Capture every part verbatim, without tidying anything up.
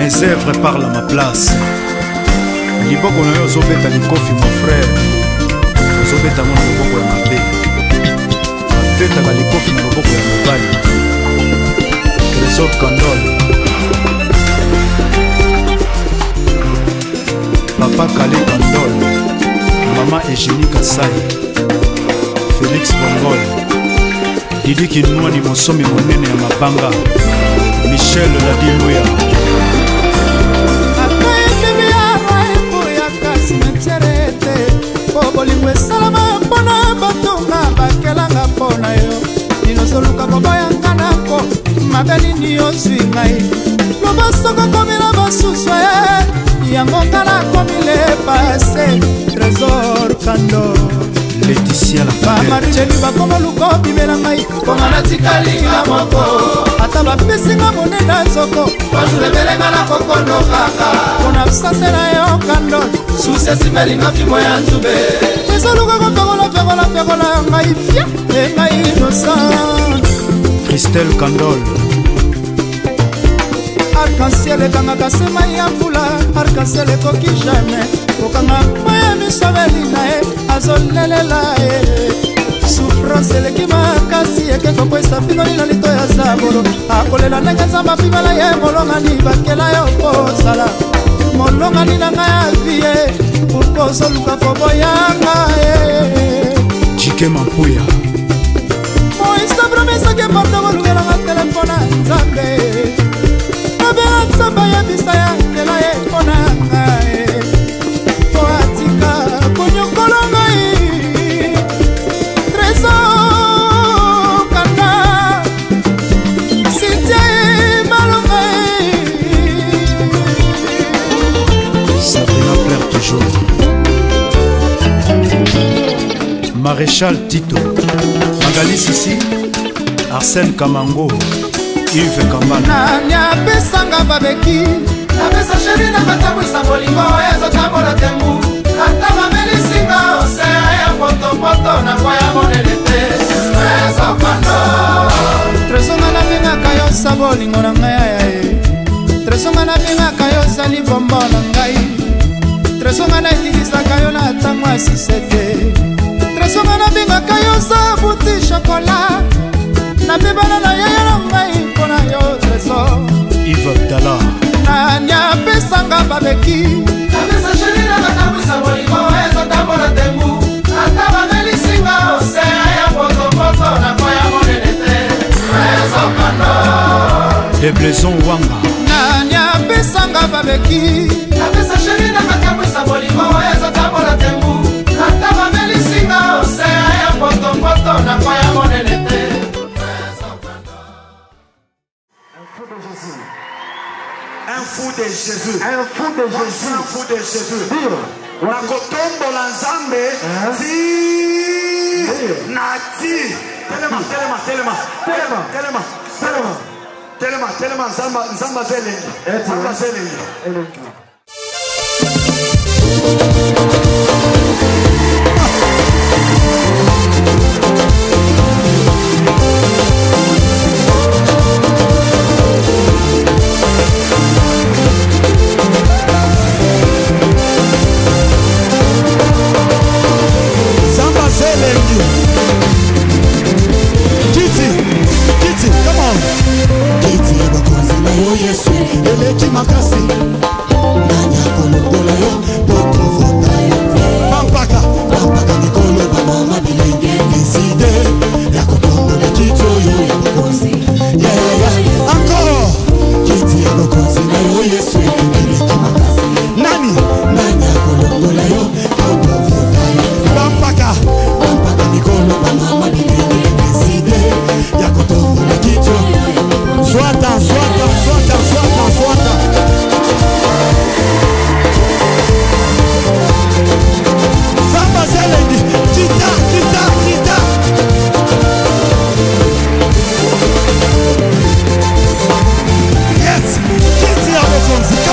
Mes œuvres parlent à ma place. Liboko na yo zobeta likofi mon frère. Zobeta mon liboko ya mabe. Beta ka likofi na liboko ya mobali. Trésor Kandol. Papa Kale Kandol. Maman Eugénie Kasai. Félix Bongol. Didi Kinouani Mosomi monene ya mabanga. Michel Ladiloya. Bolingo esalama mpona batonga bakelanga mpona yo ninozoluka koboyanga nako mabe nini ozwi ngai loba soko komela basusu ye yango kala komile pase Trésor Kandol Laetitia la bamarijeli bakoma luko bimela ngai konga natikalinga moko ata bapesinga monena nzoko bajulebelenga na kokondo kaka mpona bisase na yo Kandol susesi melinga fimo ya nzube ezoluka kofekola fekola fekola ngai fia engai innocent Christelle Kandol. Arc-en-ciel ekangaka se mai ya mvula arc-en-ciel ekoki jamais kokanga mai ya misoveli na ye azolelela ye souffrance eleki makasi ekekokwesa pinoli na lito ya zabolo akolela ndenge nzambe apimela ye molongani bakela yo kozala molongani na ngai ya vie pourko ozoluka koboyanga ye Jike Mampuya moisa promesake porto kolungelanga telefone ya nzambe abela nzambe yebisa yangela ye mpona ngai po atika konyokola ngai Trésor Kandol sitie malonga Sabrina pleure toujours. Maréchal Tito Magali Sissi Arsène Kamango Yves Kambana nani apesanga babeki napesa sheri na katabwisa bolingo ezotambola tembu ata bamelisinga osea ya potopoto na kwa ya monene te Trésor Kandol Trésor nga nabengaka yo sa bolingo na ngai ayaye Trésor nga nabengaka yo zali bombo na ngai Trésor nga naetilisaka yo na ntango ya sisete Trésor nga nabengaka yo sa buti chokola nabebana na yaya na ngai mpona yo Trésor Yves Abdallah nani apesanga babeki napesa sheri na katabwisa bolingo ezotambola tembu ata bamelisinga osea ya potopoto na kwa ya monene te Trésor Kandol Deblaison Wanga nani apesanga babeki napesa sheri na katabwisa bolingo ezotambola tembu ata bamelisinga osea ya potopoto na kwa ya monene te Un fou de Jésus. Un fou de Jésus. Un fou de Jésus. Dire. Na kotombola nzambe ti na ti. Telema, telema, telema. Telema. Telema. Telema. Telema, telema nzamba nzamba zele. Nzamba zele. Eleki makasi nani akolokola yo pokovota yo pampaka pampaka mikolo bamama bilenge deside ya kotombola kiti oyo ya bokonzi yaya encore kiti ya bokonzi na yo Yesu eleki makasi nani nani akolokola yo pokovota yo pampaka pampaka mikolo bamama bilenge deside ya kotombola kiti oyo ya bokonzi swata swata swata swata swata Samba Zelendi kita kita kita Yes kiti ya bokonzi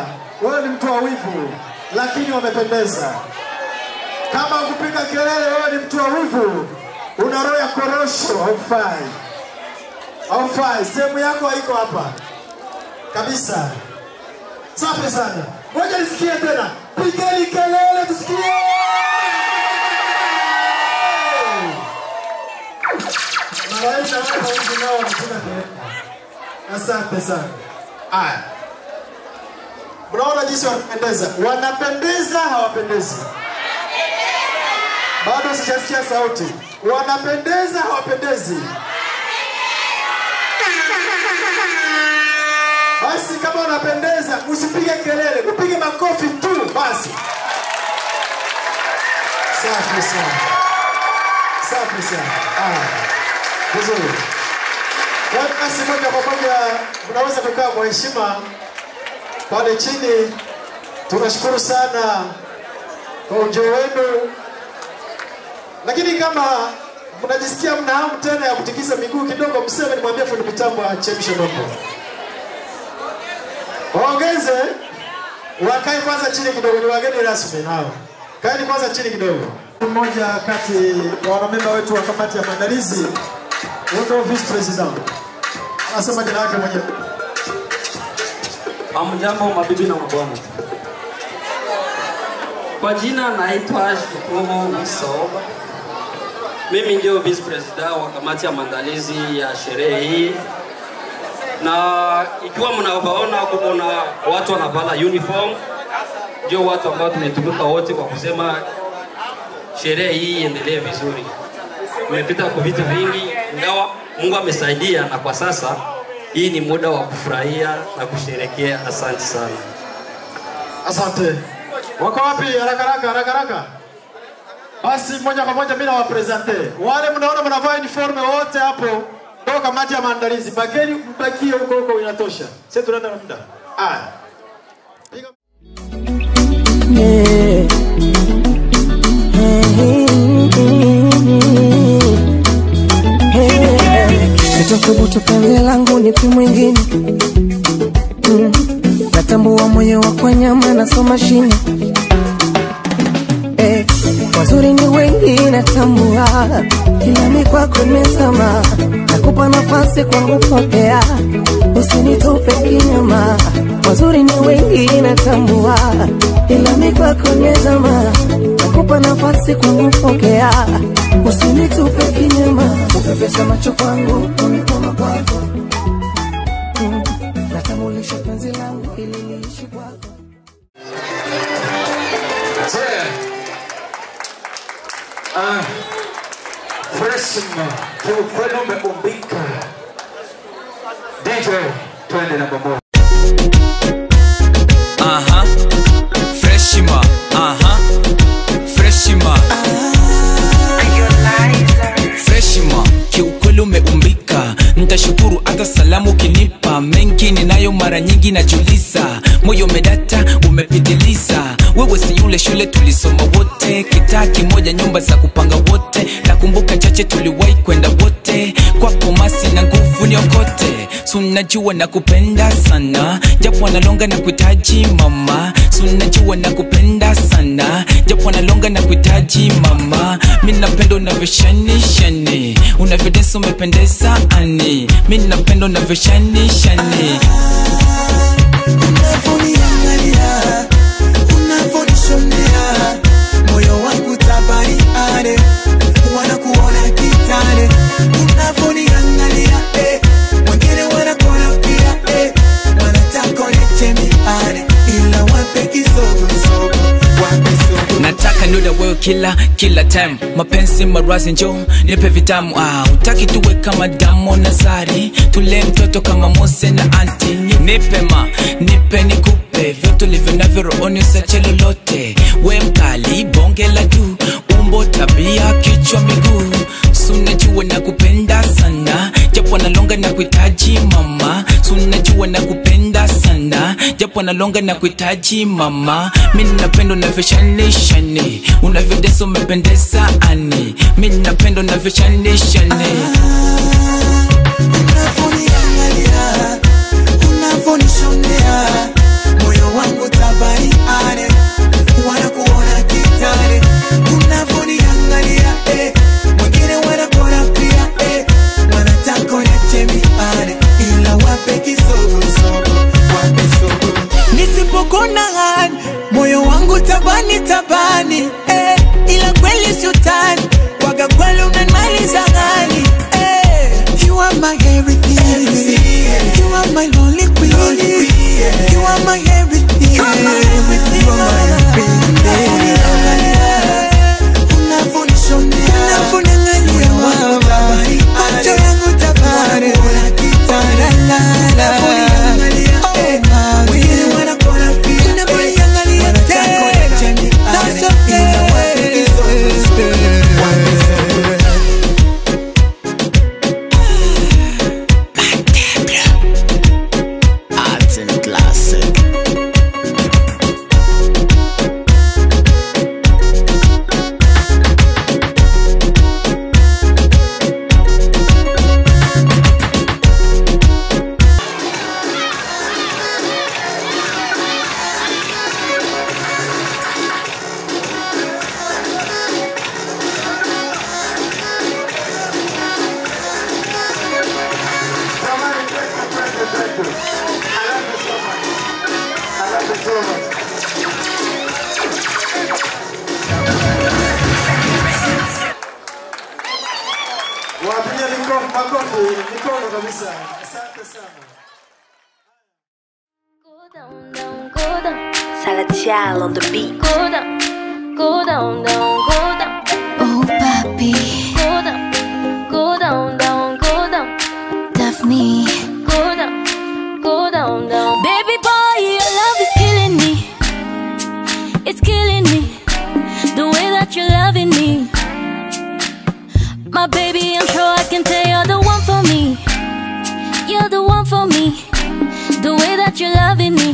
wewe ni mtu wa wivu, lakini wamependeza. Kama ukupiga kelele wewe ni mtu wa wivu, una roho ya korosho, haufai. Haufai, sehemu yako haiko hapa. Kabisa. Safi sana. Ngoja nisikie tena. Pigeni kelele tusikie. Malaika wao wengi nao wanapiga kelele. Asante sana. Aya. Mnaona jinsi wanapendeza. Wanapendeza hawapendezi? Bado sijasikia sauti. Wanapendeza hawapendezi? Basi kama unapendeza, usipige kelele, upige makofi tu basi. Safi sana. Safi sana. Ah. Vizuri. Basi moja kwa moja mnaweza kukaa kwa heshima pale chini. Tunashukuru sana kwa ujio wenu. Lakini kama mnajisikia mna hamu tena ya kutikisa miguu kidogo, mseme nimwambie fundi mitambo achemshe mambo. Waongeze, wakae kwanza chini kidogo, ni wageni rasmi nao. Kaeni kwanza chini kidogo. Mmoja kati ya wanamemba wetu wa kamati ya maandalizi, ndio vice president. Anasema jina lake mwenyewe. Hamjambo mabibi na mabwana. Kwa jina naitwa Shukuru Msoba. Mimi ndio vice president wa kamati ya maandalizi ya sherehe hii. Na ikiwa mnaona kuna watu wanavala uniform, ndio watu ambao tumetumika wote kwa kusema sherehe hii iendelee vizuri. Tumepita kwa vitu vingi, ingawa Mungu amesaidia, na kwa sasa hii ni muda wa kufurahia na kusherehekea. Asante sana. Asante. Wako wapi? Haraka haraka haraka haraka. Basi moja kwa moja mimi nawapresente. Wale mnaona mnavaa uniform wote hapo, ndio kamati ya maandalizi. Bageni mbakie huko huko inatosha. Sasa tunaenda na muda. Ah. Piga. Yeah. Sitokubutu penzi langu nipi mwingine. Mm. Natambua moyo wa kwa nyama na so mashine. Eh, wazuri ni wengi natambua, ila mimi kwako nimezama. Nakupa nafasi kwangu pokea, usinitupe kinyama. Wazuri ni wengi natambua, ila mimi kwako nimezama. Nakupa nafasi kwangu pokea, usinitupe kinyama. Upepesa macho kwangu, umekoma kwako. Mm. Natambulisha penzi langu ili niishi kwako. Ah, freshman, kiukweli umeumbika. D J, twende namba moja. Aha, freshman, aha, freshman. Freshman, kiukweli umeumbika. Nitashukuru hata salamu kinipa. Mengi ninayo mara nyingi najiuliza. Moyo umedata, umepitiliza. Wewe si yule shule tulisoma wote, kitaa kimoja nyumba za kupanga wote. Nakumbuka chache tuliwahi kwenda wote, kwako masi na nguvu niokote. Sunajua nakupenda sana, japo analonga na kuitaji mama. Sunajua nakupenda sana, japo analonga na kuitaji mama. Mimi napenda unavyoshani shani, unavyodensa umependeza ani. Mimi napenda unavyoshani shani. Unavoniangalia, unavonishonea, moyo wangu tabari ane, wanakuona kitane. Unavoniangalia, eh, wengine wanakuona pia, eh, wanataka unichemi ane, ila wape kisogo sogo, wape sogo. Nataka nuda wewe kila, kila time. Mapenzi marazi njo, nipe vitamu. Ah, utaki tuwe kama Damo na Zari, tule mtoto kama Mose na Anti. Nipe ma, nipe nikupe, vyote livyo navyo rohoni usache lolote. We mkali, bonge la du, umbo tabia kichwa miguu. Sunajua nakupenda sana, japo analonga na kuitaji mama. Sunajua nakupenda sana, japo analonga na kuitaji mama. Mimi napenda unavyoshani shani, unavyodensa umependeza ani. Mimi napenda unavyoshani shani. Unavoniangalia, unavonishonea, moyo wangu tabani ane, wanakuona kitani, unavoniangalia eh, wengine wanakuona pia eh, wanataka uniache miane, ila wape kisogo sogo, wape sogo. Nisipokona hani, moyo wangu tabani tabani eh, ila kweli siutani, waga kweli unanimaliza gani eh. You are my everything, you are my lonely queen, you are my everything, you are my everything, you are my everything. Unafonishonea, unafonangalia mama, macho yangu tabani, la la la. Oh mama, wengine wanakona pia, unavoniangalia tena, that's okay. Wapiga mikono, makofi, mikono kabisa. Asante sana. Salatiel on the beat. Go down, go down, down, go down. Oh papi, Go down, go down, down, go down. Daphne, Go down, go down, down. baby boy, your love is killing me. It's killing me. The way that you're loving me. My baby, I'm sure I can tell you're the one for me. You're the one for me. The way that you're loving me.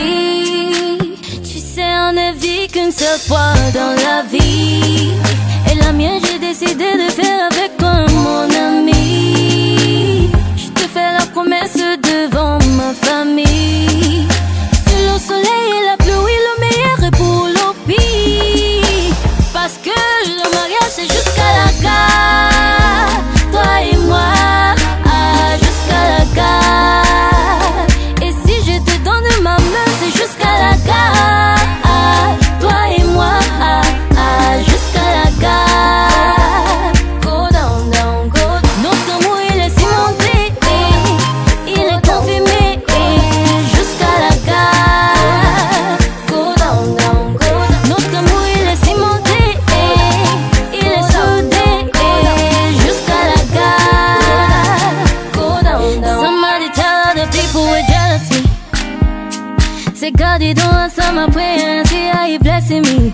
Tu sais, on ne vit qu'une seule fois dans la vie. Et la mienne, j'ai décidé de faire avec toi, mon ami. Je te fais la promesse devant ma famille. Sous le soleil et la pluie, le meilleur est pour le pire. Parce que le mariage, c'est jusqu'à la gare. Toi et moi, ah, jusqu'à la gare. Et si je te donne ma main, c'est jusqu'à la gare. Toi et moi, ah, ah, jusqu'à la gare. Go down, down, go down. Notre amour, il est cimenté, eh, il est confirmé, eh, jusqu'à la gare. Go down, down, go down. Notre amour, il est cimenté, eh, il est soudé, eh, jusqu'à la gare. Go down, down. Somebody tell other people we're jealousy. Say God, you don't answer my prayer and see how you blessing me.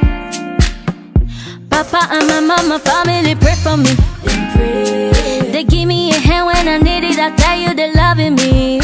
Papa and my mama, family pray for me. They give me a hand when I need it. I tell you they're loving me.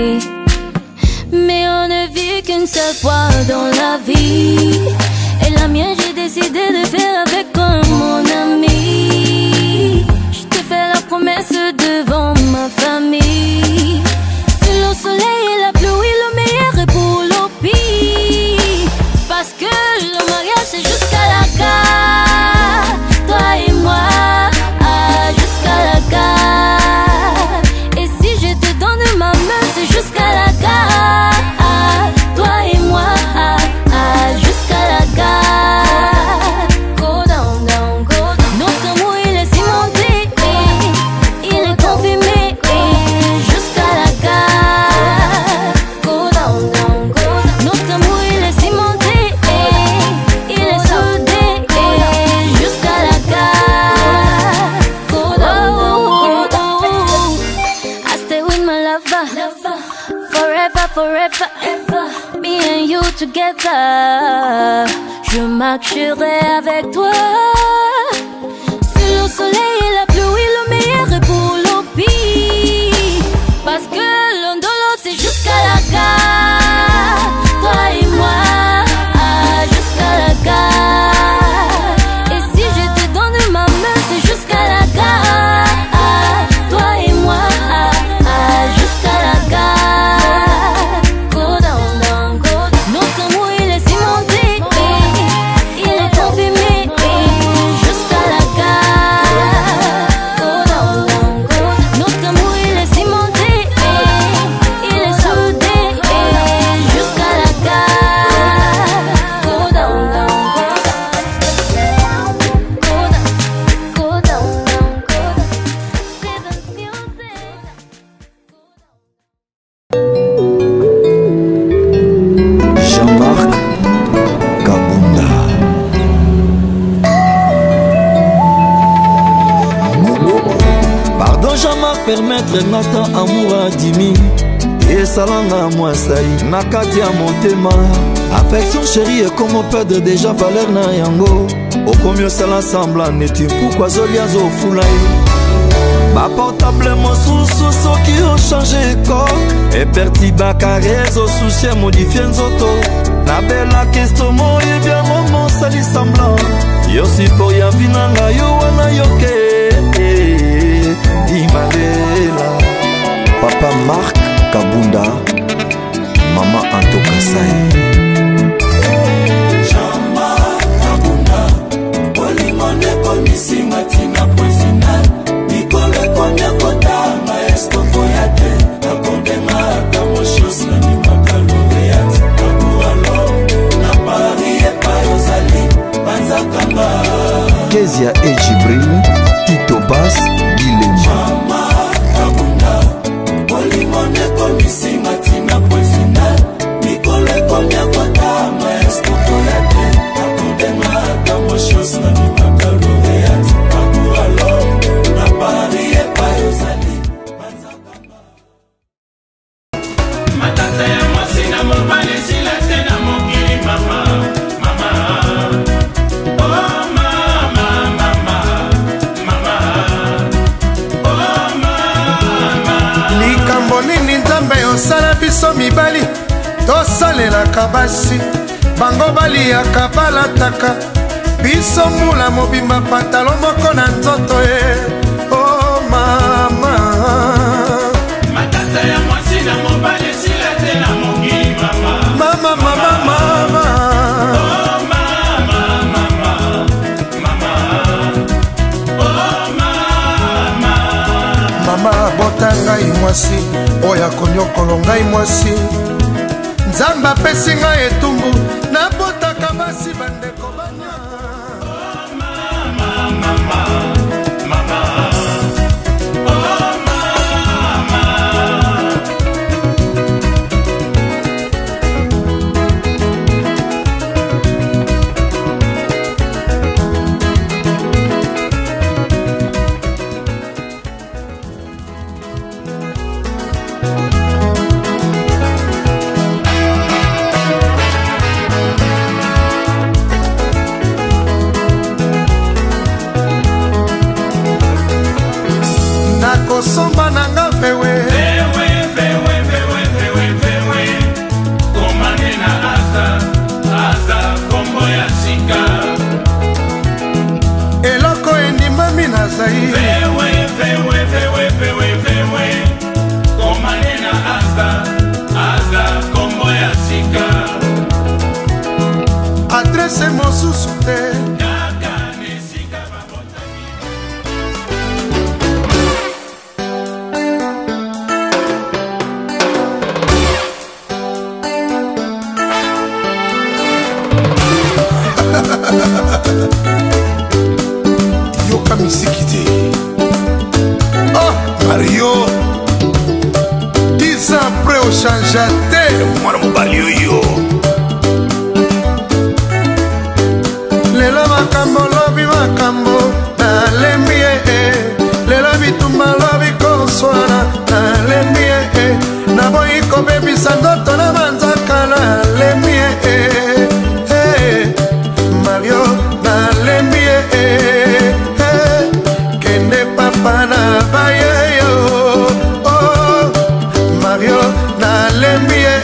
Mais on ne vit qu'une seule fois dans la vie. Et la mienne, j'ai décidé de faire avec toi, mon ami. Je te fais la promesse devant ma famille. Sous le soleil et la pluie, le meilleur est pour le pire. Parce que le mariage, c'est jusqu'à la gare. Toi et moi, ah, jusqu'à la gare. Et si je te donne ma main, c'est jusqu'à la gare. Toi et moi, ah, ah, jusqu'à la gare. Go down, down, go down. Notre amour, il est cimenté, eh, il est confirmé, eh, jusqu'à la gare. Go down, down, go down. Notre amour, il est cimenté, eh, il est soudé, eh, jusqu'à la gare. Go down, down, go down. I stay with my lover, forever, forever, ever. Me and you together. Je marcherai avec toi. Sous le soleil et la pluie, le meilleur est pour le pire. Parce que l'un de l'autre, c'est jusqu'à la gare. Toi et moi, ah, jusqu'à la gare. Et si je te donne ma main, c'est jusqu'à la gare. Toi et moi, ah, ah, jusqu'à la gare. Go down, down, go down. permettre ngata amour adimi esalanga mwasai na kati ya motema affection chérie ekomi perdre déjà valeur na yango okomi osala semblant neti mpuku azolia azofula ye baportable mosusu soki ochange ko epertibaka rezo sushi emodifie nzoto nabelaki estomo yebiango mosali semblant yo sipor ya vinanga yo wana yoke dimalela papa Marc Kabunda mama Anto Kasai Chamba Kabunda Olimone komisi matina po final Nikole konya kota maestro koyate Nakondenga kamoshos na ni makaloriat Naku alo na Paris e Payozali Banzakamba Kezia e Jibril Tito Bass Guilema Chamba Kabunda Olimone komisi matina po final Nikole konya kota maestro koyate Nakondenga kamoshos na ni makaloriat Naku alo na Paris e Payozali Matata ya mwasina mobali sila tena mokili mama mama oh mama mama mama oh mama likambo nini nzambe osala biso mibali tosalelaka basi bango baliyaka balataka biso mula mobimba patalo moko na nzoto ye oh mama matata ya mwasina mobali sila tena mokili mama mama mama mama oh mama mama mama oh mama mama bota ngai mwasi oyo akonyokolo ngai mwasi nzambe apesi ngai etumbu nabotaka basi bandeko bana nakosomba nanga vewe vewe vewe vewe vewe vewe komane na aza aza kombo ya sika eloko endimami na zai vewe vewe vewe vewe vewe komane na aza aza kombo ya sika adrese mosusu te yoka misiki te oh mario dix ans après ochangea te mwana mobali oyo lelo makambo lobi makambo nalembi ye lelo bitumba lobi koswana nalembi ye naboyi kobebisa ndoto na manzaka nalembi ye mario nalembi ye kende papa na bayeyo oh mario nalembi ye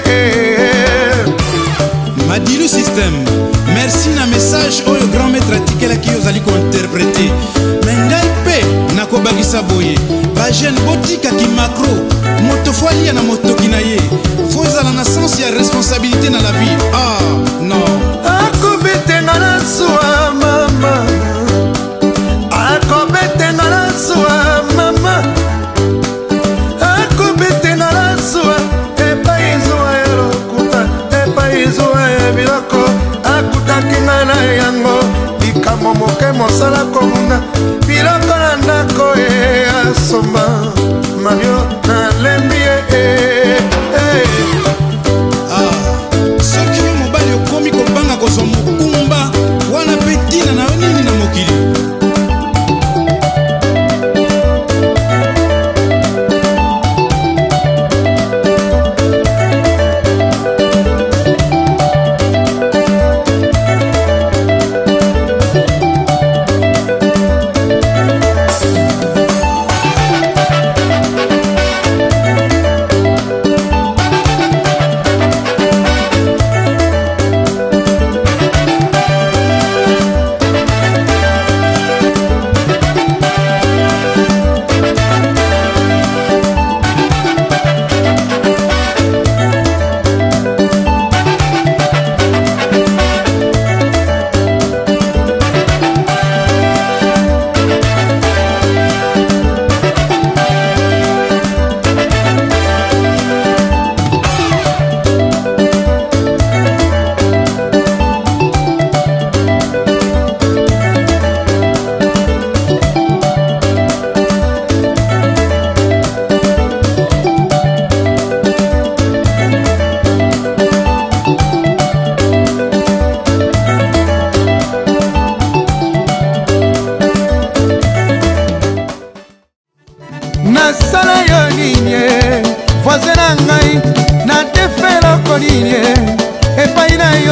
Madilu System merci na message oyo grand maître atikelaki ozali kointerprete me ngai mpe nakobakisa boye bagene botikaki macro moto fo alia na motoki na ye fo ezala na sens ya responsabilité na la vie ah non akobetenga na suwa mama akobetenga na suwa mama akobetenga na suwa epai zuwa ya lokuta epai zuwa ya biloko akutaki ngai na yango likambo moke mosala komunga biloko na ndako e asomba mario nalembi ye ah soki yo mobali okomi kobanga kozwa mokumba wana mpe ntina na yo nini na mokili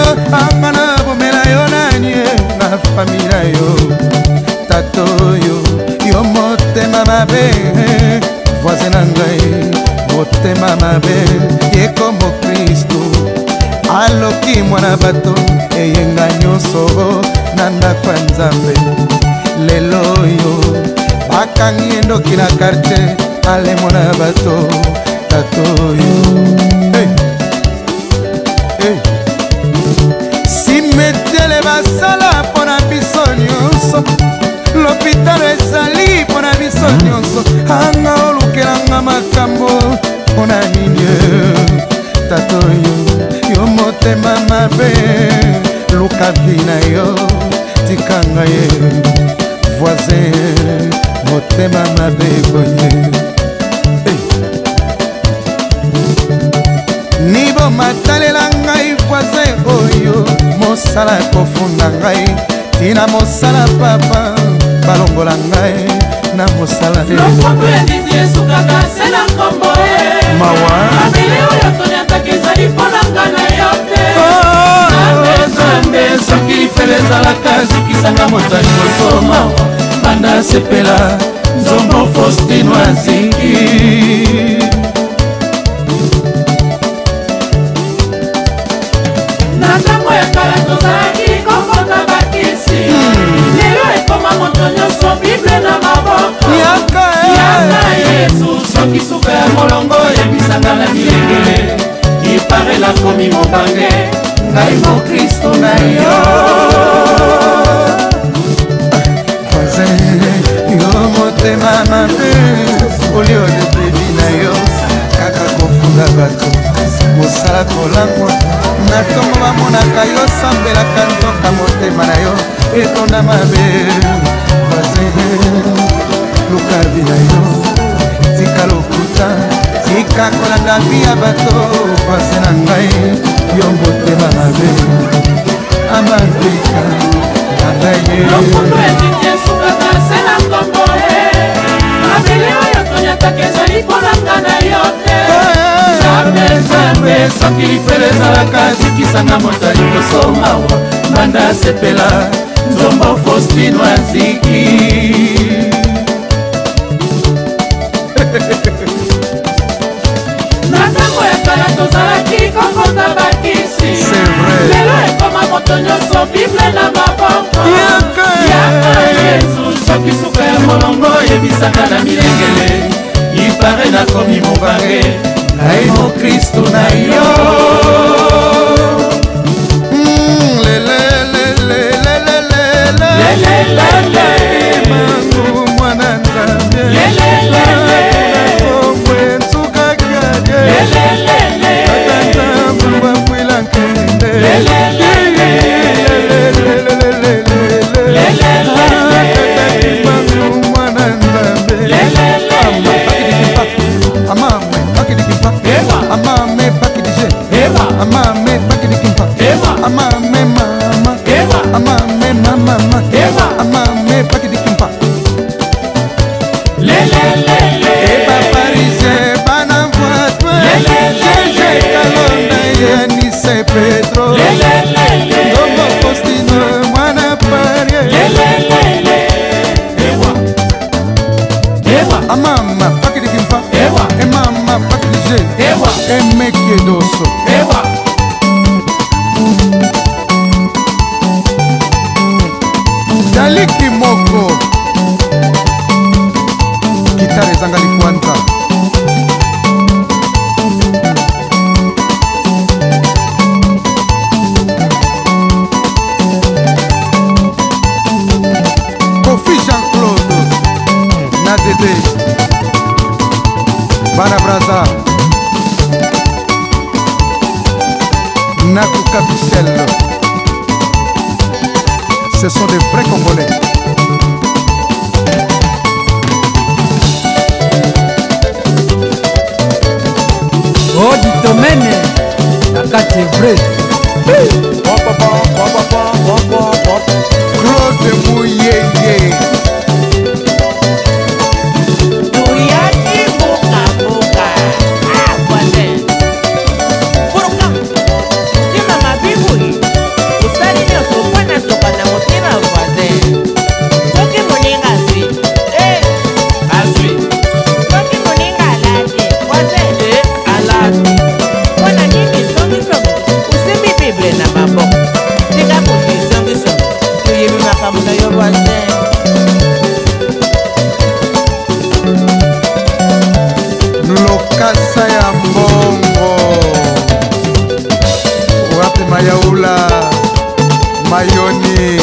anga na bomela yo nani na famila yo tato yo yo motema mabe voisin na ngai motema mabe ye kombo Kristo aloki mwana bato eyenga nyonso na ndako ya Nzambe lelo yo bakangi endoki na quartier alemo na bato tato yo hey. Hey. Simetele basala pona biso nyonso l'hôpital ezali pona biso nyonso anga olukelanga makambo pona nini tato yo yo motema mabe luka vina yo tikanga ye voisin motema mabe boye hey. Nibo matalela ngai voisin oyo mosala kofunda ngai tina mosala papa balongola ngai na mosala lokondo ya titi esukaka se na nkombo e mawa mabele oyo toniataka ezali mpona nga na yo te zambe zambe soki lifele ezalaka zikisanga motani kosoma banda sepela nzombo Faustino aziki na ntango ya kala tozalaki kokota bakisi lelo ekoma moto nyonso bible na maboko yaka yesu soki suka ya molongo yebisanga na milengele ipare nakomi mobange ngai mokristo na yo yo motema mabe olio de bebi na yo kaka kofunda bato mosala kolangwa na ntongo bamonaka yo sambelaka nzoka motema na yo etonda mabe lukavi na yo tika lokuta tika kolanda vi ya bato pase na ngai yo motema mabe amabika nagaye lokundo etiti esukaka se na nkombo e mabele oyo toniataka ezali mpona nga na yo te zambe zambe soki lifele ezalaka zikisanga motali kosomawa banda sepela nzombo Faustino aziki na ntango ya kala tozalaki kokota bakisi lelo ekoma moto nyonso bible na maboko yaka yesu soki suka ya molongo yebisaka na milengele ipare nakomi mobange ngai mokristo na yo mwana Nzambe Pedro Nzombo Faustino mwana parie amama pakidikimpa emama pakidije emekedoso daliki moko gitare ezanga likwanza Bana Braza Nakuka Michel. Ce sont des vrais Congolais. Oh du domaine la carte est vraie. Claude Mouyeye. Mbula Mayoni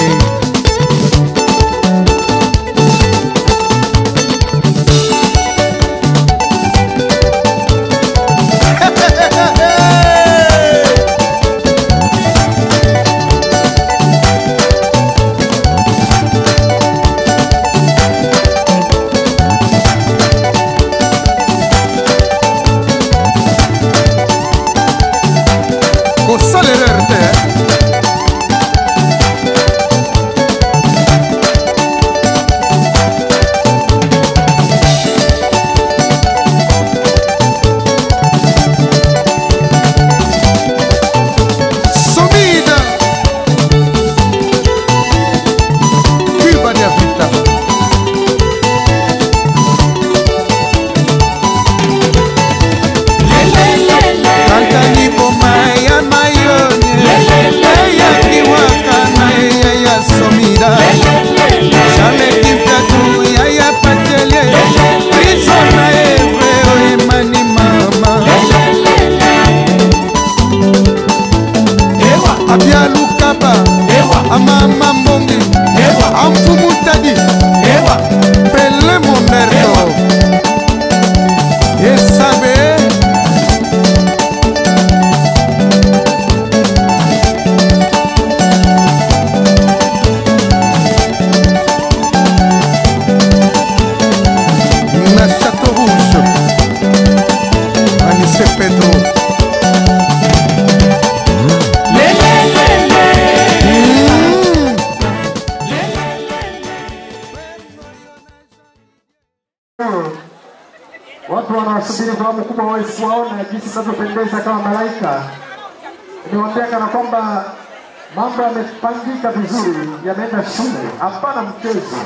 Watu wanasubiri kwa hamu kubwa waone jinsi tunavyopendeza kama malaika. Niwaambia kana kwamba mambo yamepangika vizuri, yameenda shule, hapana mchezo.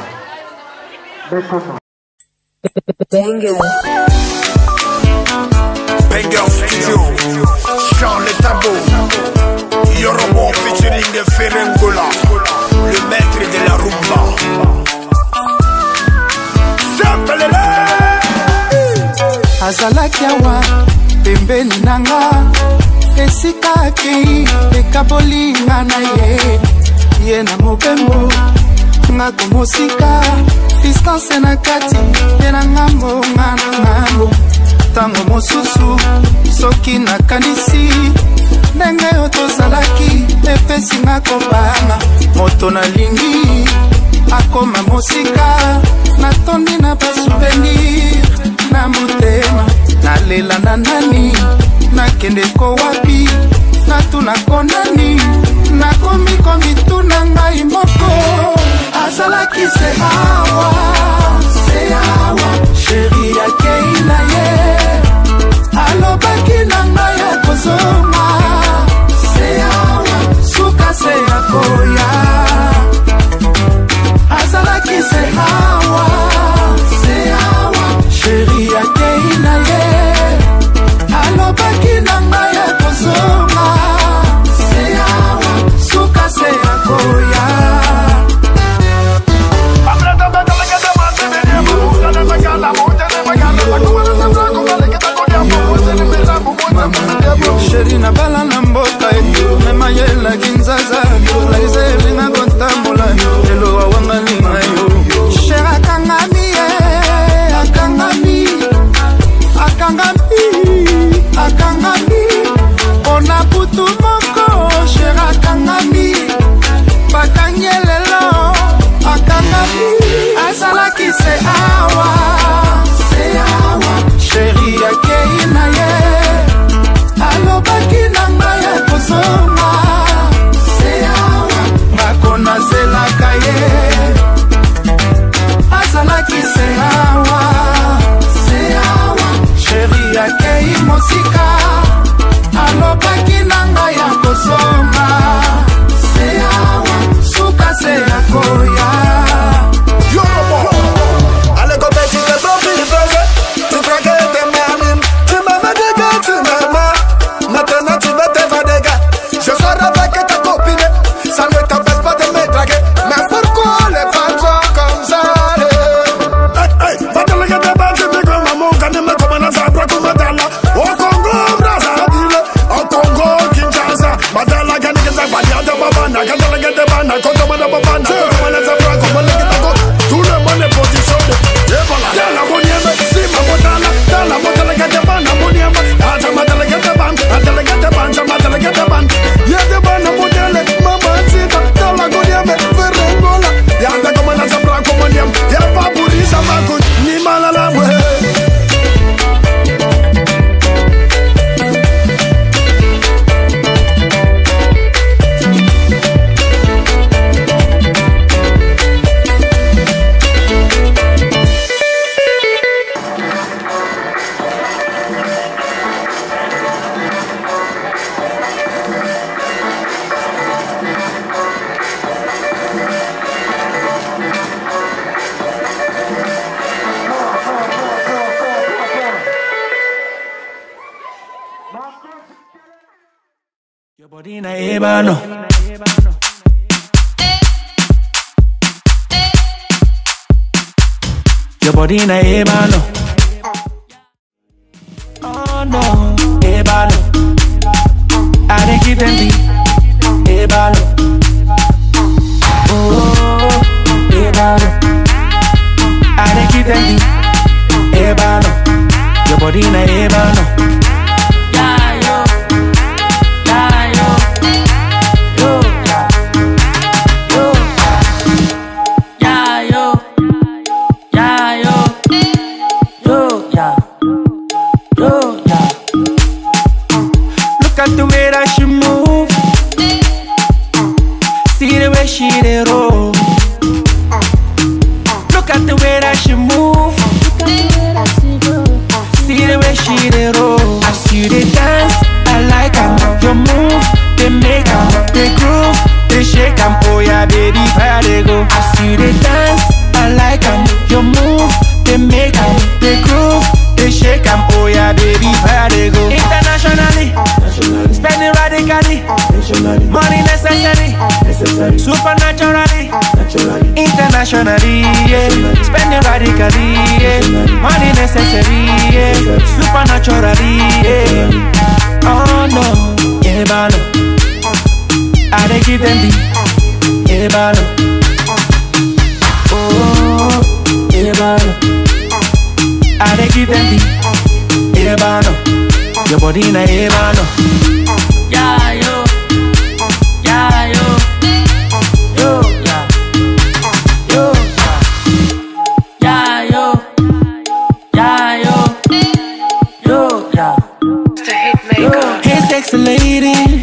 Bekono. Banger Studio, Jean Le Tabo, Yorobo featuring Ferengola, le maître de la rumba. Azalaki awa pembeni nanga esika akei ekaboli nga na ye ye na mobembo nga komosika distance na kati ye na ngambo nga na ngambo ntango mosusu soki nakanisi ndenge oyo tozalaki epesi nga kobanga moto nalingi akoma mosika natondi na basouvenir na motema nalela na nani nakende ko wapi natunako nani nakomi komituna ngai moko azalaki se awa se awa sheri akei na ye alobaki na ngai ya kozonga se awa suka se ya koya azalaki se awa se awa sheri akei na ye alobaki na ngai ya kozonga se awa ebano. Your body na ebano. Oh no, ebano. I dey give them the ebano. Oh, ebano. I dey give them the ebano. Your body na ebano. Yeah yo, yeah yo, yo yeah, yo yeah yo, yeah yo, yo yeah, yo yeah. Look at the way that she move. See the way she dey roll. Look at the way that she move. See the way she dey roll. As you dey dance, I like am. Your move, they make am. They groove, they shake am. Oh yeah, baby, fire they go. As you dey dance, I like am. Your move, they make am. They groove, they shake am. Oh yeah, baby, fire they go. Internationally, spending radically, money necessary, supernaturally, internationally, yeah. Spending radically, yeah. Money necessary, yeah. Supernaturally, yeah. Oh no, ebano. I dey give them the ebano. Oh, ebano. I dey give them the ebano. Your body na ebano. Yeah yo, yeah yo, yo yeah, yo yeah, yo, yeah yo, yo yeah. Yo, hey sexy lady,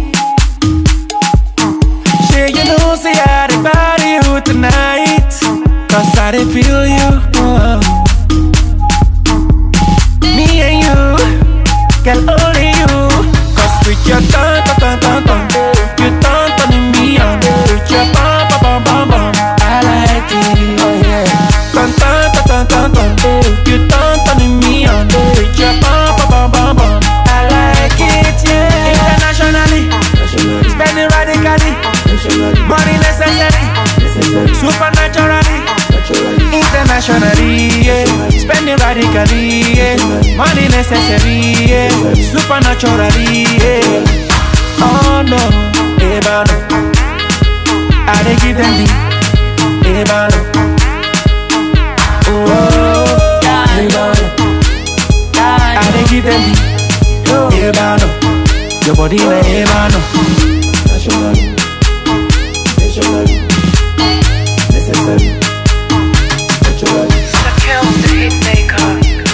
sure you know say I dey body you tonight, 'cause I dey feel you. Oh. Me and you, girl, only you. 'Cause with your tan tan tan tan, you tan turning me on. With your bum bum bum bum, I like it. Oh yeah. Tan tan tan tan tan, you tan turning me on. With your bum bum bum bum, I like it. Yeah. Internationally, spending radically, money necessary, supernaturally, internationally, yeah. Spending radically, yeah. Money necessary, yeah. Supernaturally, yeah. Oh no, ebano. I dey give them the ebano. Oh, ebano. I dey give them the ebano. Your body na ebano. Nationally, nationally, necessary, naturally. Kills the hit maker.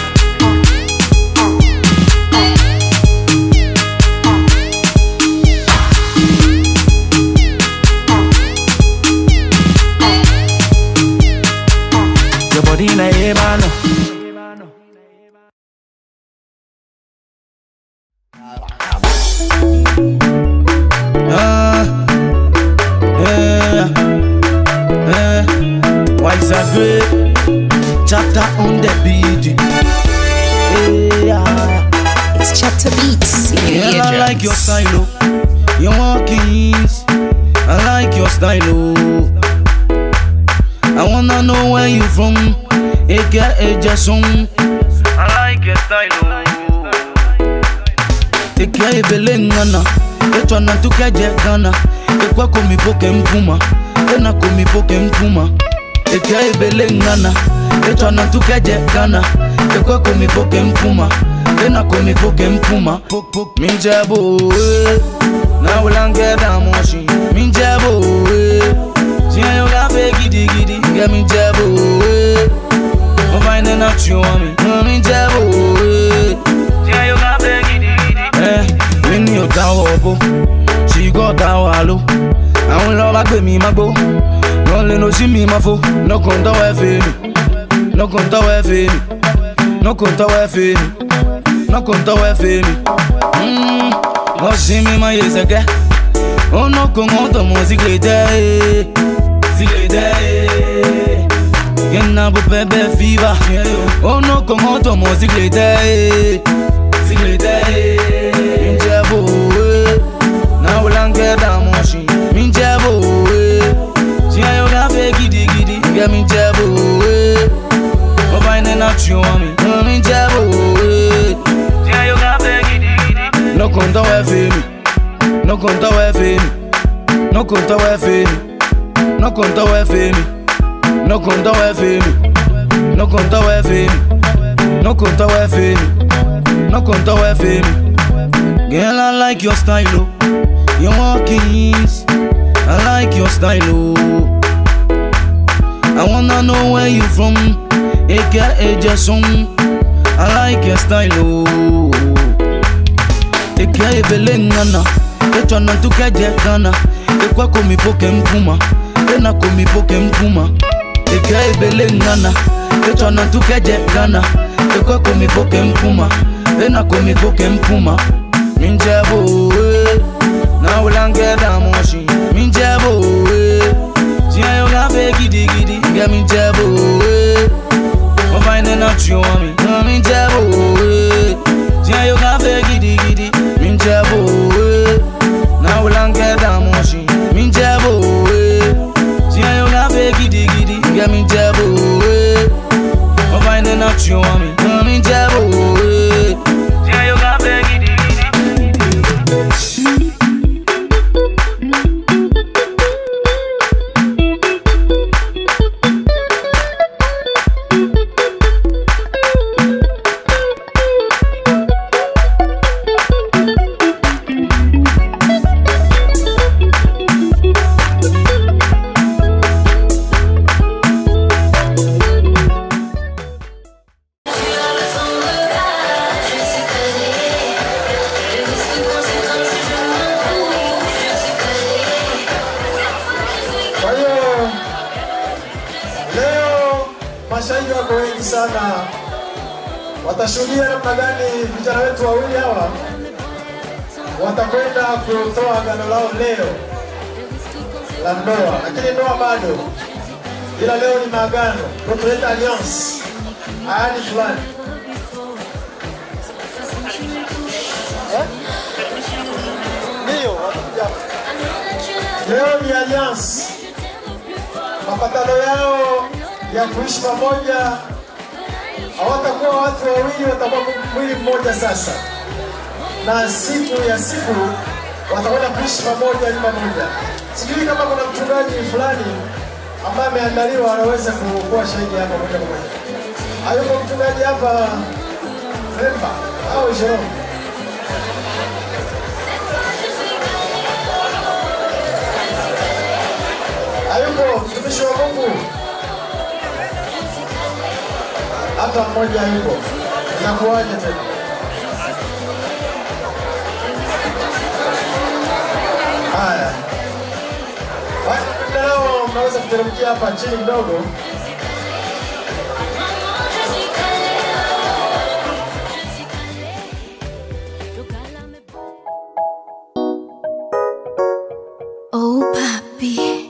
Your body na ebano. Ah, yeah, yeah. Why is that great? Chapter on the beat. Yeah. It's Chapter Beats. Yeah, I like your style, oh. Your walkings. I like your style, oh. I wanna know where you from. Eka Ejason. I like your style, oh. Eka Ebelengana. Etwana tukaje Ghana. Ekwa komi poke mpuma. Ena komi poke mpuma. Eka Ebelengana. Etwana tukaje Ghana. Ekwa komi poke mpuma. Ena komi poke mpuma. Pok pok minjabo. Na ulange da moshi. Minjabo. Sia yo gafe gidi gidi. Get me jabo. I'm finding out you want me. Minjabo. Sia yo gafe gidi gidi. Eh, when you down obo, she got down hello. I don't love like me, my boo. No let no see me, my fool. No conta we feel. No conta we feel. No conta we feel. No conta we feel. Hmm. No see me, my yes again. Oh no, come on, the music later. Later. Yena bu bebe fever. Oh no, come on, the music later. Later. Now we lang get get that motion. Me jabo, see how you got fake giddy giddy. Get me jabo, I'm finding out you want me. Me jabo, see how you got fake giddy giddy. No conta we fame, no conta we fame, no conta we fame, no conta we fame, no conta we fame, no conta we fame, no conta we fame, no conta we fame. Girl, I like your style, oh. Your walkings, I like your style, oh. I wanna know where you from, aka Jason. I like your style, oh. Aka Ebelengana, etwana tukaje kana. Ekwa komi poke mkuma, ena komi poke mkuma. Aka Ebelengana, etwana tukaje kana. Ekwa komi poke mkuma, ena komi poke mkuma. Minjabo, now we'll get that motion. Minjabo, see how you got fake giddy giddy. Get me jabo, I'm finding out you want me. Minjabo, see how you got fake giddy giddy. Minjabo, now we'll get that motion. Minjabo, see how you got fake giddy giddy. Get me jabo, I'm finding out you want me. Minjabo, see how you got fake giddy. Mashahidi wako wengi sana, watashuhudia namna gani vijana wetu wawili hawa watakwenda kutoa agano lao leo la ndoa. Lakini ndoa bado, ila leo ni maagano, tuleta alliance, ahadi fulani. Ndio, watakuja. Leo ni alliance, mapatano yao ya kuishi pamoja. Hawatakuwa watu wawili, watakuwa mwili mmoja sasa, na siku ya siku watakwenda kuishi pamoja nyumba moja. Sijui kama kuna mchungaji fulani ambaye ameandaliwa anaweza kuwa shahidi hapa moja kwa moja. Hayuko mchungaji hapa Remba au Jerome? Hayuko mtumishi wa Mungu? Hata mmoja yuko. Inakuwaje tena? Haya. Watu leo mnaweza kuteremkia hapa chini kidogo. Oh papi,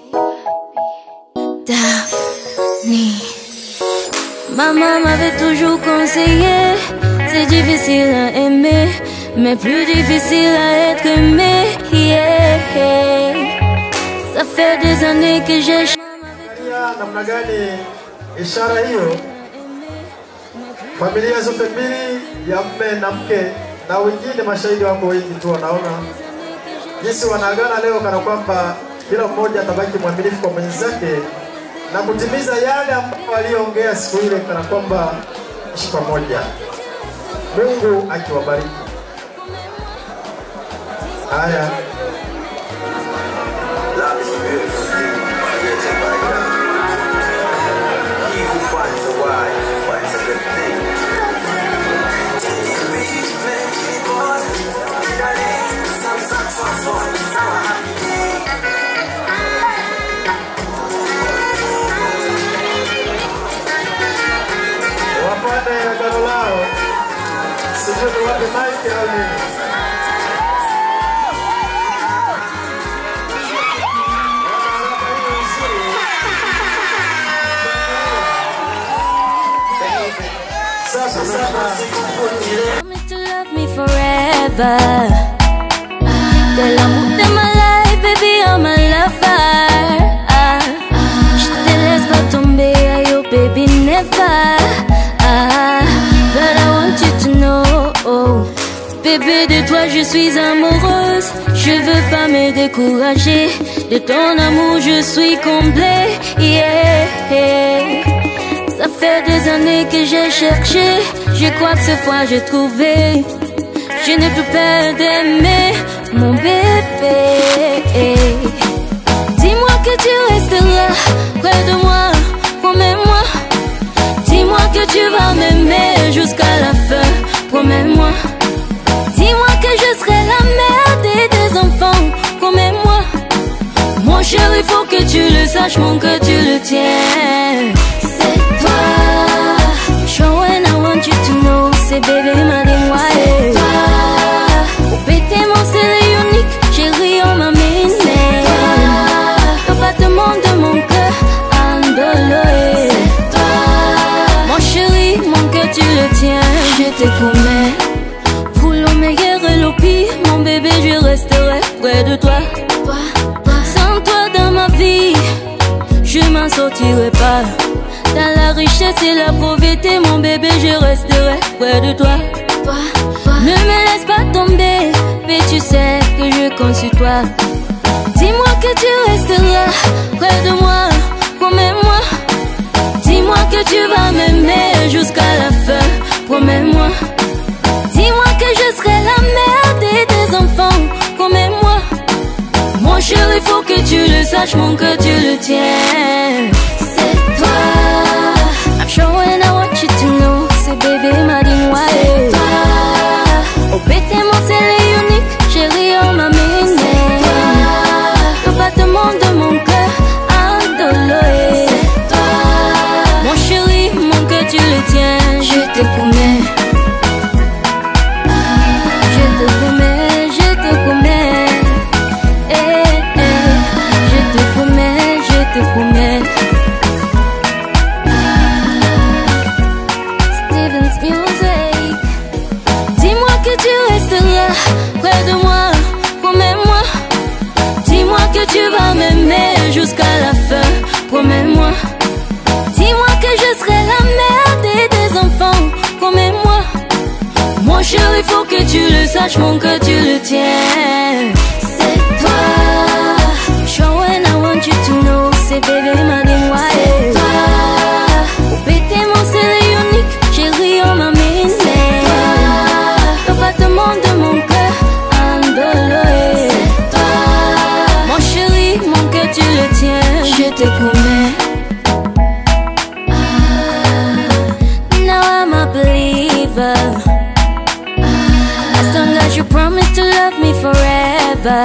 Daphne. Maman m'avait toujours conseillé, c'est difficile à aimer, mais plus difficile à être aimé. Yeah. Ça fait des années que j'ai namna gani ishara hiyo. Familia zote mbili ya mme na mke na wengine mashahidi wako wengi tu wanaona jinsi wanaagana leo, kana kwamba kila mmoja atabaki mwaminifu kwa mwenzake na kutimiza yale ambayo aliyoongea siku ile, kana kwamba ishi pamoja. Mungu akiwabariki. Haya. Love is a beautiful thing, created by God. He who finds a wife finds a good thing. Wapande agano lao, sijui wape maiki au nini. Promise to love me forever. De l'amour de my life, Bébé, de toi je suis amoureuse. Je veux pas me décourager. De ton amour je suis comblée. Yeah. Ça fait des années que j'ai cherché. Je crois que cette fois j'ai trouvé. Je n'ai plus peur d'aimer mon bébé. Dis-moi que tu resteras près de moi. Promets-moi. Dis-moi que tu vas m'aimer jusqu'à la fin. Promets-moi. Dis-moi que je serai la mère de tes enfants. Promets-moi. Mon chéri, faut que tu le saches, mon que tu le tiens. C'est toi. Show and I want you to know. C'est bébé Madin Wae. Oh bébé, mon c'est unique. Chéri, on m'a mis. Le battement de mon cœur. Andoloé. C'est toi. Mon chéri, mon que tu le tiens. Je te promets. Pour le meilleur et le pire, mon bébé, je resterai près de toi. Sans toi dans ma vie, je m'en sortirai pas. Dans la richesse et la pauvreté, mon bébé, je resterai près de toi. Ne me laisse pas tomber, mais tu sais que je compte sur toi. Dis-moi que tu resteras près de moi, promets-moi. Dis-moi que tu vas m'aimer jusqu'à la fin, promets-moi. Dis-moi que je serai la mère de tes enfants, promets-moi. Mon chéri, faut que tu le saches, mon que tu le tiens. C'est toi. I'm showing I want you to know. C'est bébé Madin Wae. C'est toi. Oh bébé, mon c'est unique. Chéri, on m'a miné. Le battement de mon cœur, Andoloé. C'est toi. Mon chéri, mon que tu le tiens. Je te promets. Je te promets, je te promets. Eh, eh, je te promets, je te promets. Steven's Music. Dis-moi que tu resteras près de moi, promets-moi. Dis-moi que tu vas m'aimer jusqu'à la fin, promets-moi. Dis-moi que je serai la mère de tes enfants, promets-moi. Mon chéri, faut que tu le saches, mon que tu le tiens. C'est toi. Show and I want you to know. C'est bébé Madin Wae. C'est toi. Oh bébé, mon c'est unique. Chéri, on m'a mis. C'est toi. Le battement de mon cœur, Andoloé. C'est toi. Mon chéri, mon que tu le tiens. Je te promets. Now I'm a believer. As long as you promise to love me forever.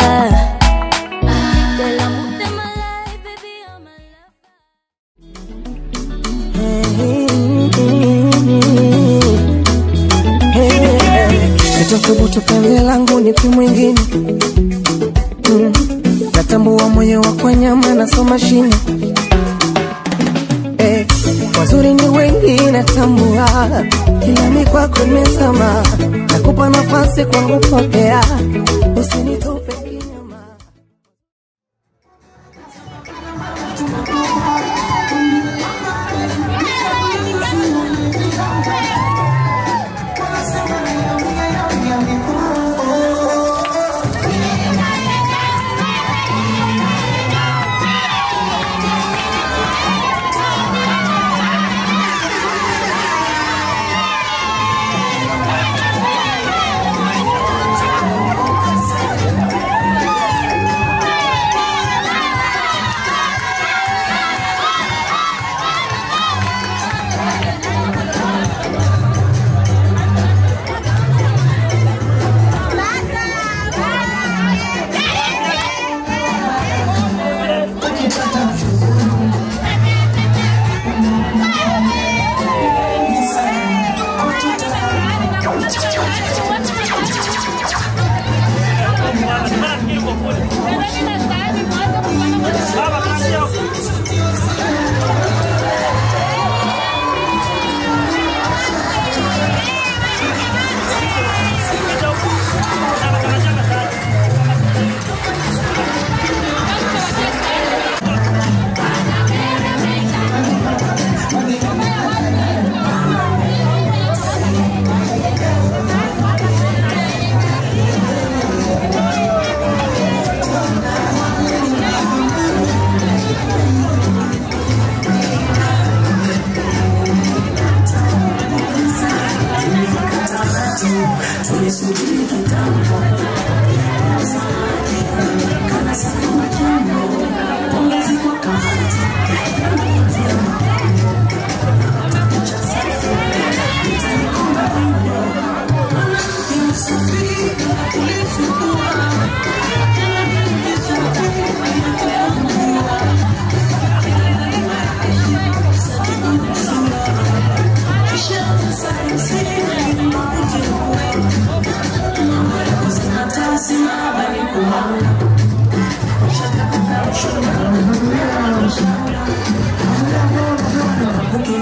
De l'amour de ma life, baby, oh my love. Sitothubutu penzi langu nipi mwingine. Mm. Natambua moyo wako nyama na so mashine. Eh, wazuri ni wengi natambua. Ila mi kwako nimezama. Nakupa nafasi kwangu pokea. Usinitupe kinyama.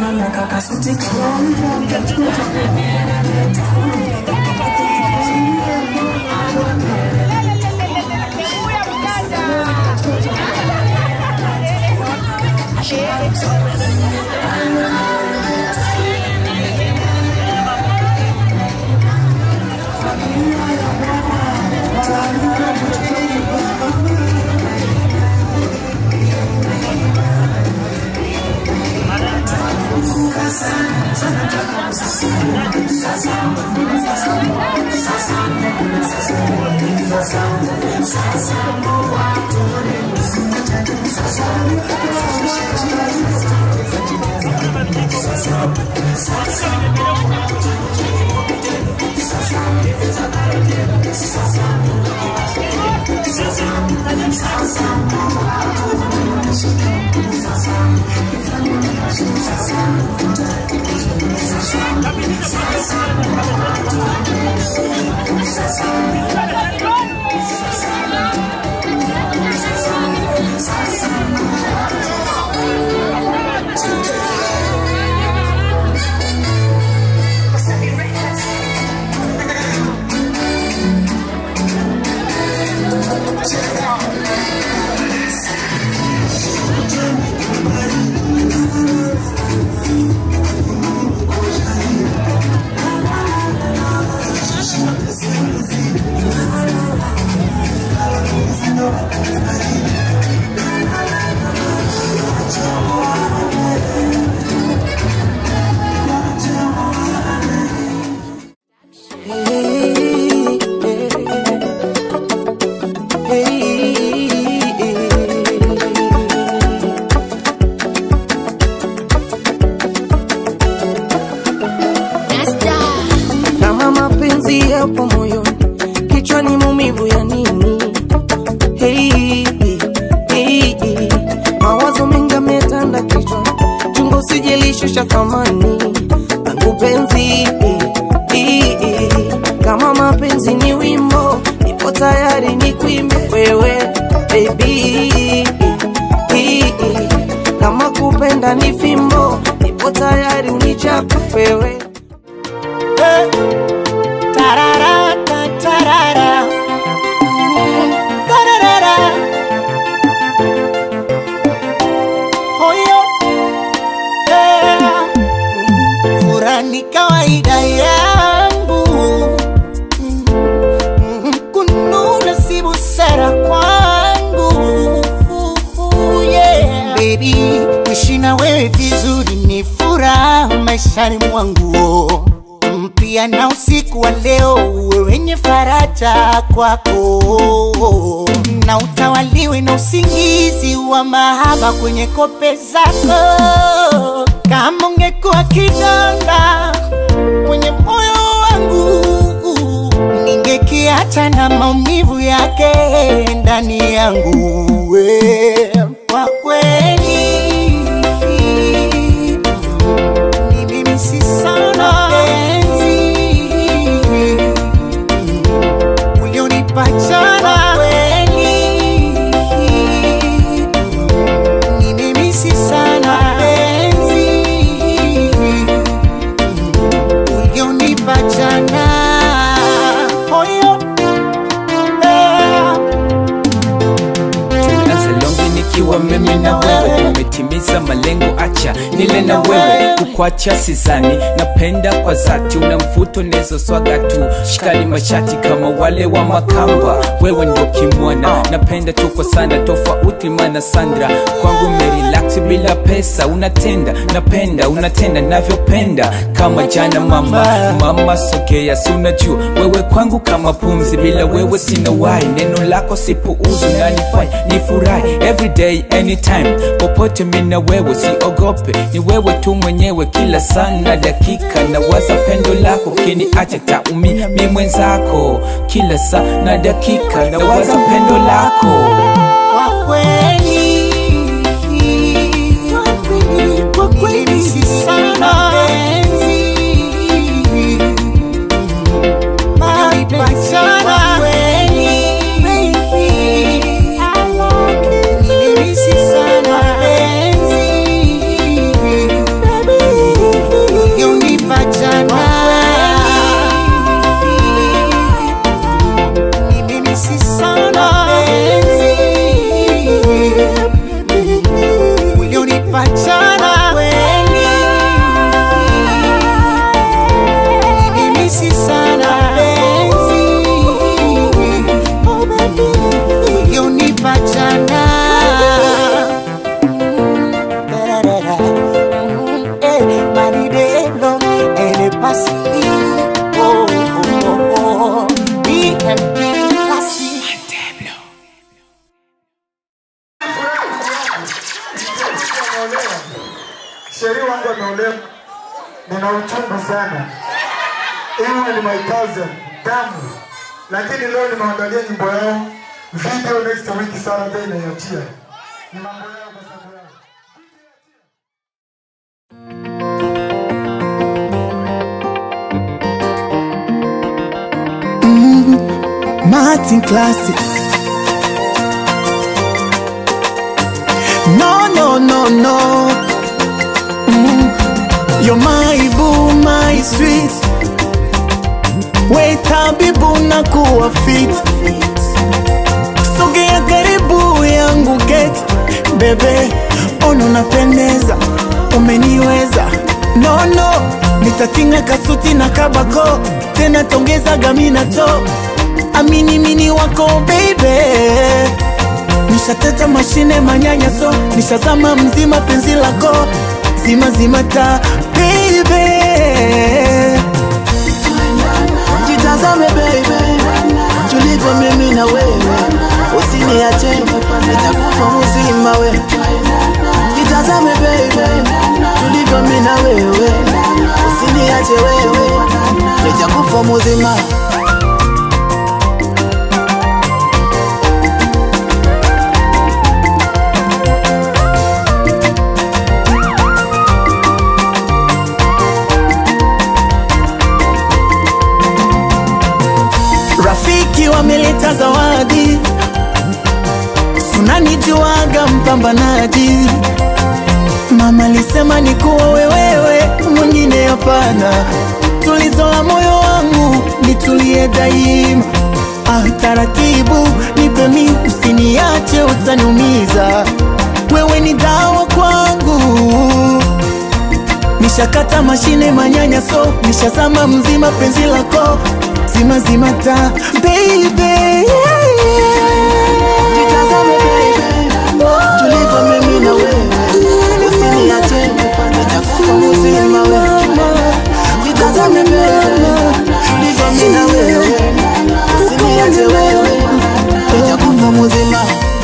Yapo moyoni, kichwani maumivu ya nini? Hey, hey, hey. Mawazo mengi yametanda kichwa, chungu usijilishusha thamani langu penzi. Hey, hey, hey. Kama mapenzi ni wimbo, nipo tayari nikuimbe wewe baby. Hey, hey, hey. Kama kupenda ni fimbo, nipo tayari unichape wewe. Hey. Tarara, tarara, tarara. Hoyo, yeah. Furaha ni kawaida yangu, kununa si busara kwangu, yeah. Baby, kuishi na wewe vizuri ni furaha maishani mwangu. Pia na usiku wa leo uwe wenye faraja kwako, na utawaliwe na usingizi wa mahaba kwenye kope zako. Kama ungekuwa kidonda kwenye moyo wangu, ningekiacha na maumivu yake ndani yangu. We, kwa kweli ni mimi si sana pachana weni, ni mimi si sana penzi ulionipa jana. Oyo, yeah. Tunazalongi nikiwa mimi na wewe, umetimiza malengo, acha nile na wewe. Kukuacha sizani, napenda kwa zati, una mvuto nezo swaga tu, shikali mashati kama wale wa Makamba. Wewe ndo kimwana, napenda tu kwa sana, tofauti mana Sandra. Kwangu merelax bila pesa, unatenda, napenda, unatenda navyopenda. Kama jana mama, mama sokea, sunajua wewe kwangu kama pumzi, bila wewe sina wai. Neno lako sipuuzu, nanifai, nifurahi, everyday, anytime. Popote mina wewe, siogope, ni wewe tu mwenyewe kila saa na dakika. Na waza pendo lako, kini acha taumi mi mwenzako kila saa na dakika. Na waza pendo lako kwa kweli, kwa kweli si sana penzi maipachana kweli baby. I like it, mimi si sana penzi baby. Sheri wangu ameolewa. Nina uchungu sana. Huyu ni my cousin, damu. Lakini leo nimeandalia nyimbo yao. Video next week Saturday inayotia. Ni mambo yao kwa sababu yao. Mm, Martin Classic. No, no, no, no. Mm, you're my boo, my sweet. Wait, habibu na kuwa fit. Sogea karibu yangu get. Bebe, ono napendeza. Umeniweza. No, no. Nitatinga kasuti na kabako. Tena tongeza gamina to. Amini mini wako baby. Nishateta mashine manyanya so. Nishazama mzima penzi lako. Zima zima ta baby. Jitazame baby. Tulivyo mimi na wewe. Usiniache nitakufa mzima we. Jitazame baby. Tulivyo mimi na wewe. Usiniache wewe. Nitakufa mzima. Rafiki wameleta zawadi. Unanijuaga mpambanaji. Mama alisema ni kuwa wewewe, mwingine hapana. Tulizo la moyo wangu, nitulie daima. Ah, taratibu, nipe mi, usiniache utaniumiza. Wewe ni dawa kwangu. Nishakata mashine manyanya so, nishazama mzima penzi lako. Zima zima ta baby, yeah, yeah. Jitazame baby. Tulivyo mimi na wewe. Usiniache nitakufa mzima wewe. Jitazame baby. Tulivyo mimi na wewe. Usiniache wewe. Nitakufa mzima.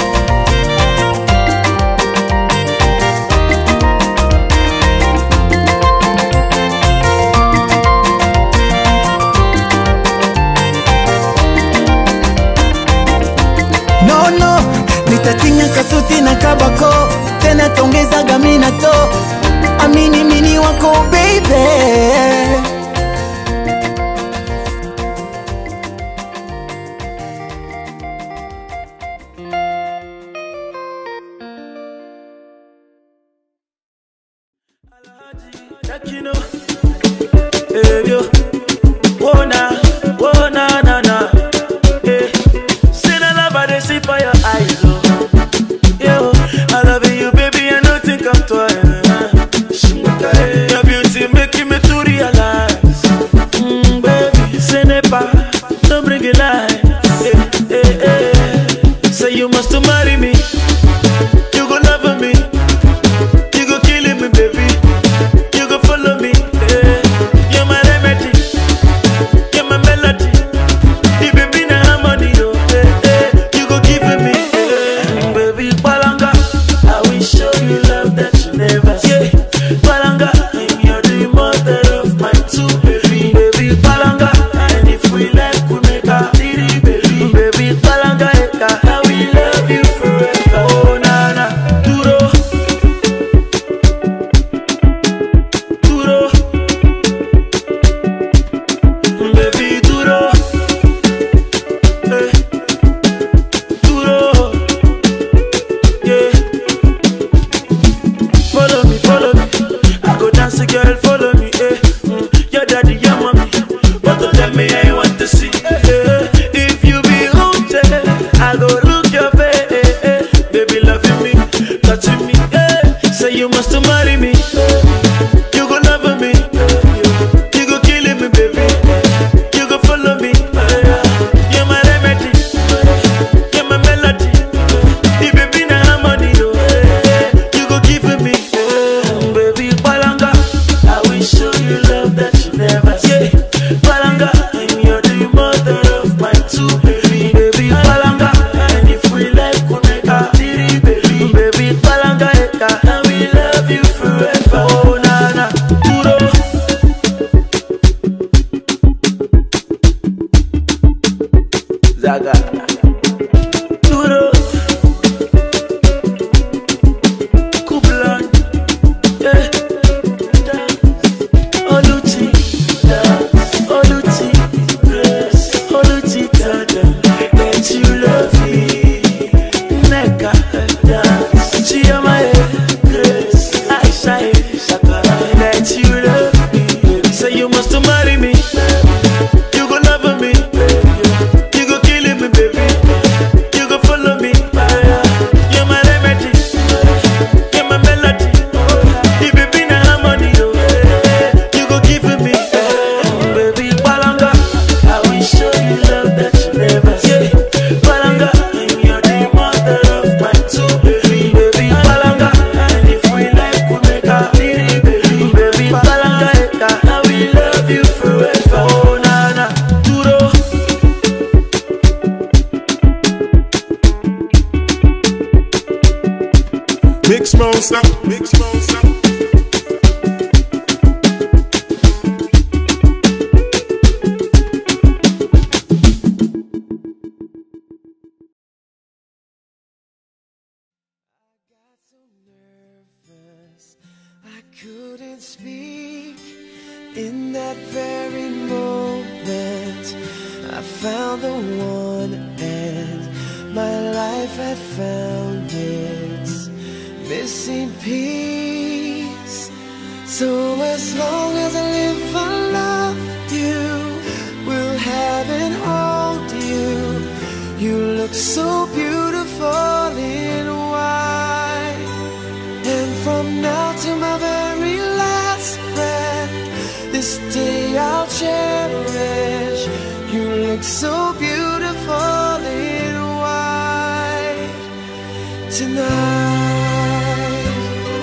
No, no, nitatinga kasuti na kabako. Tena tongeza gamina to. Amini mini wako baby. Takino, eh yo, wona, wona na na, eh. See the love I dey see for your eyes, oh. Yo, I love you, baby, I don't think I'm twice. Your beauty making me to realize, mm, baby, ce n'est pas, don't bring it light. Eh, eh, eh. Say you must marry me, you go love me, you go killing me, baby. You go follow me, eh. You're my remedy, you're my melody. The baby na harmony, oh, eh, eh. You go give me, eh. Baby Palanga, I will show you love that you never see. Palanga, you're the mother of my two baby. Baby Palanga, and if we like, we make a three baby. Baby Palanga, I will love you forever. Oh na na, duro. Duro, baby duro, eh, duro, yeah. Follow me, follow me, I go dance, girl, follow me, eh. Mm, your daddy, your mommy, but don't tell me I want to see. Eh, if you be haunted, I go look your face, eh, eh. Baby loving me, touching me, eh. Say you must marry me, eh. You go love me, you go killing me, baby. You go follow me, you're my remedy, you're my melody. The baby na harmony, oh, you go give me, baby Palanga. I will show you love that you never see. Palanga, and you're the mother of my two baby. Baby Palanga, and if we like, we make a three baby. Baby Palanga, I will love you. Mix monster, mix monster. Couldn't speak in that very moment. I found the one and my life had found its missing piece. So as long as I live, I love you, will have and hold you. You look so beautiful in white, and from now to my very last breath, this day I'll cherish. You look so beautiful in white tonight.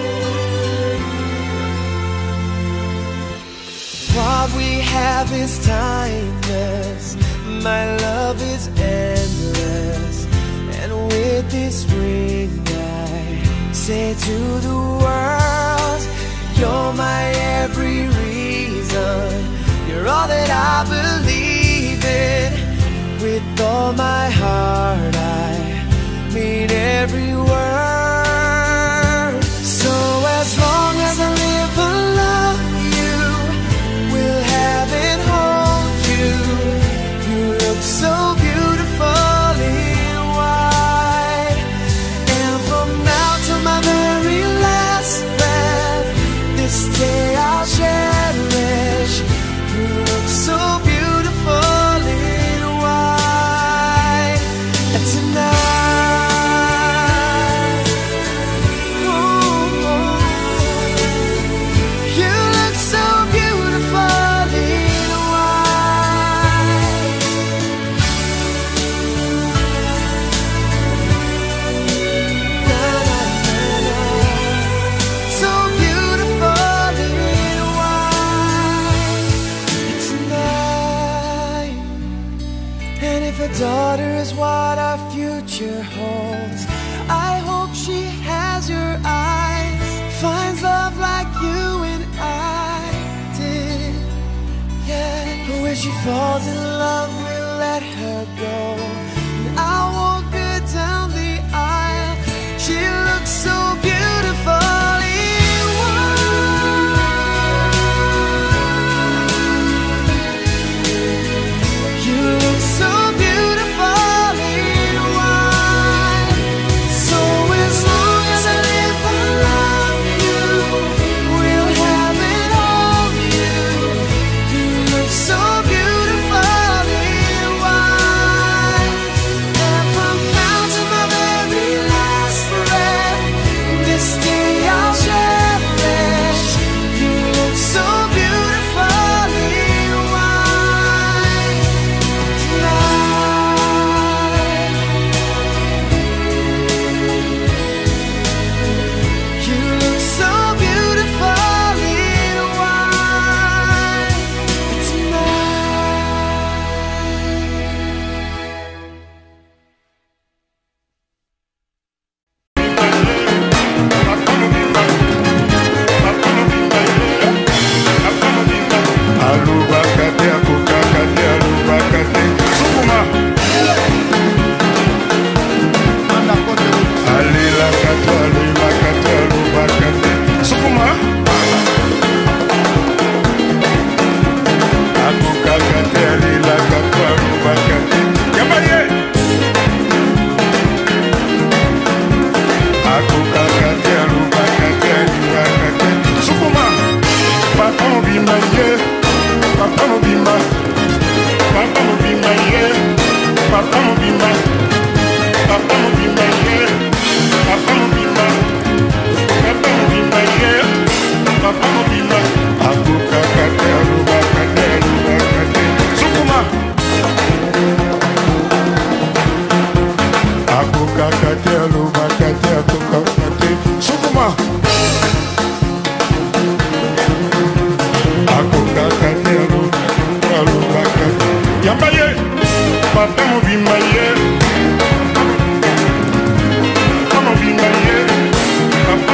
What we have is timeless, my love is endless, and with this ring I say to the world, you're my every reason, you're all that I believe in. With all my heart I mean every word. So as long as I live, I love you, will have and hold you. You look so beautiful in white, and from now to my very last breath, this day I'll cherish. You look so beautiful in white tonight. Ooh, you look so beautiful in white. Na, na, na, na. So beautiful in white tonight. And if a daughter is what our future holds, I hope she has your eyes, finds love like you and I did. Yeah, when she falls in love, we'll let her go, and I'll walk her down the aisle. She looks so beautiful in white. You look so beautiful in white. So as long as I live, I love you, will have and hold you. You look so beautiful in white, and from now to my very last breath, this day I'll cherish. You look so beautiful in white tonight. You look so beautiful in white Alubakate, akukakate, alubakate. Sukuma. Alilakate, alilakate, alubakate. Sukuma. Akukakate, alilakate, alubakate. Yabaye. Akukakate, alubakate, alubakate. Sukuma. Papa mobimba ye, papa mobimba, papa mobimba ye, papa mobimba, papa mobimba ye, papa mobimba, papa mobimba ye, papa mobimba. Akukakate, alubakate, alubakate. Sukuma. Akukakate, alubakate, akukakate. Sukuma. Akukakate, alubakate, alubakate. Yambaye, papa mobimba ye, papa mobimba ye, papa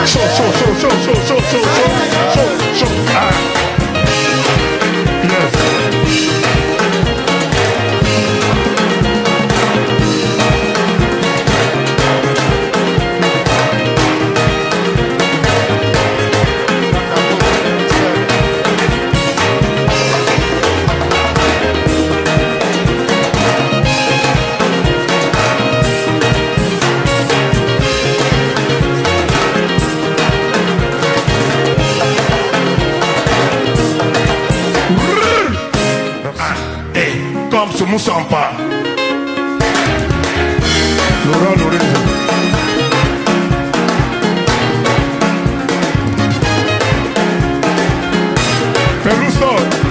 chaud, chaud, chaud, chaud, chaud, chaud, chaud, chaud, chaud, chaud. Ah. Yes. Comme ce Moussampa. Laura Lorenzo. Peluso.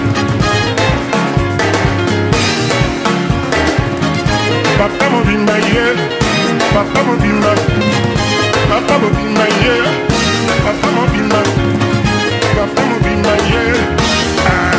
Papa Mobimba, yeah. Papa Mobimba. Papa Mobimba, yeah. Papa Mobimba. Papa Mobimba, yeah. Ah.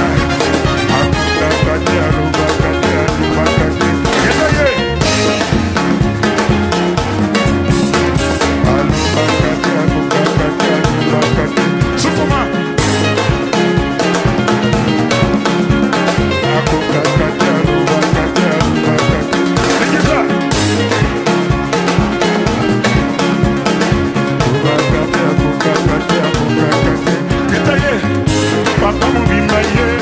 Papa Mobimba, yeah.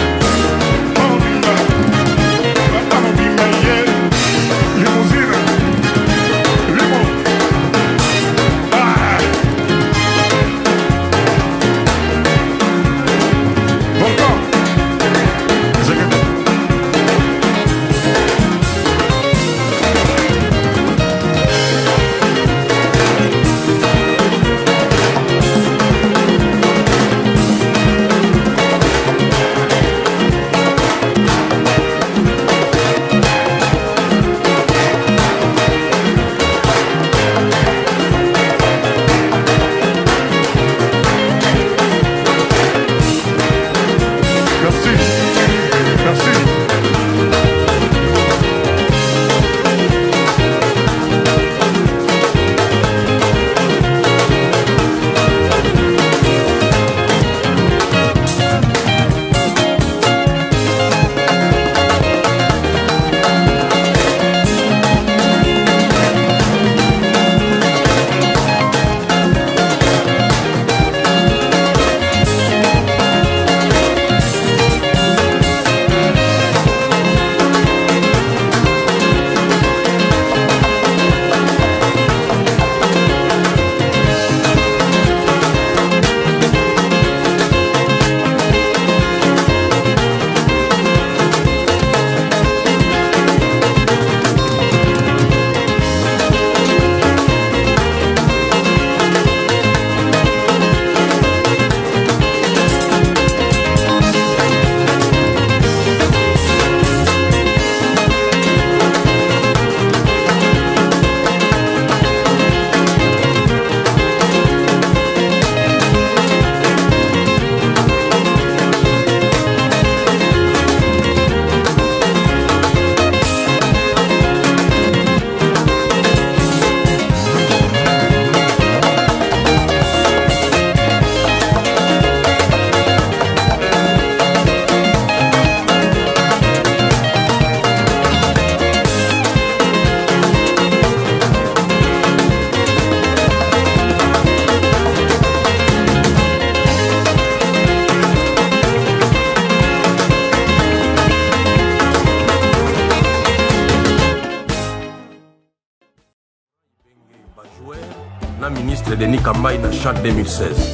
na ministre Denis Kambai na Chan deux mille seize.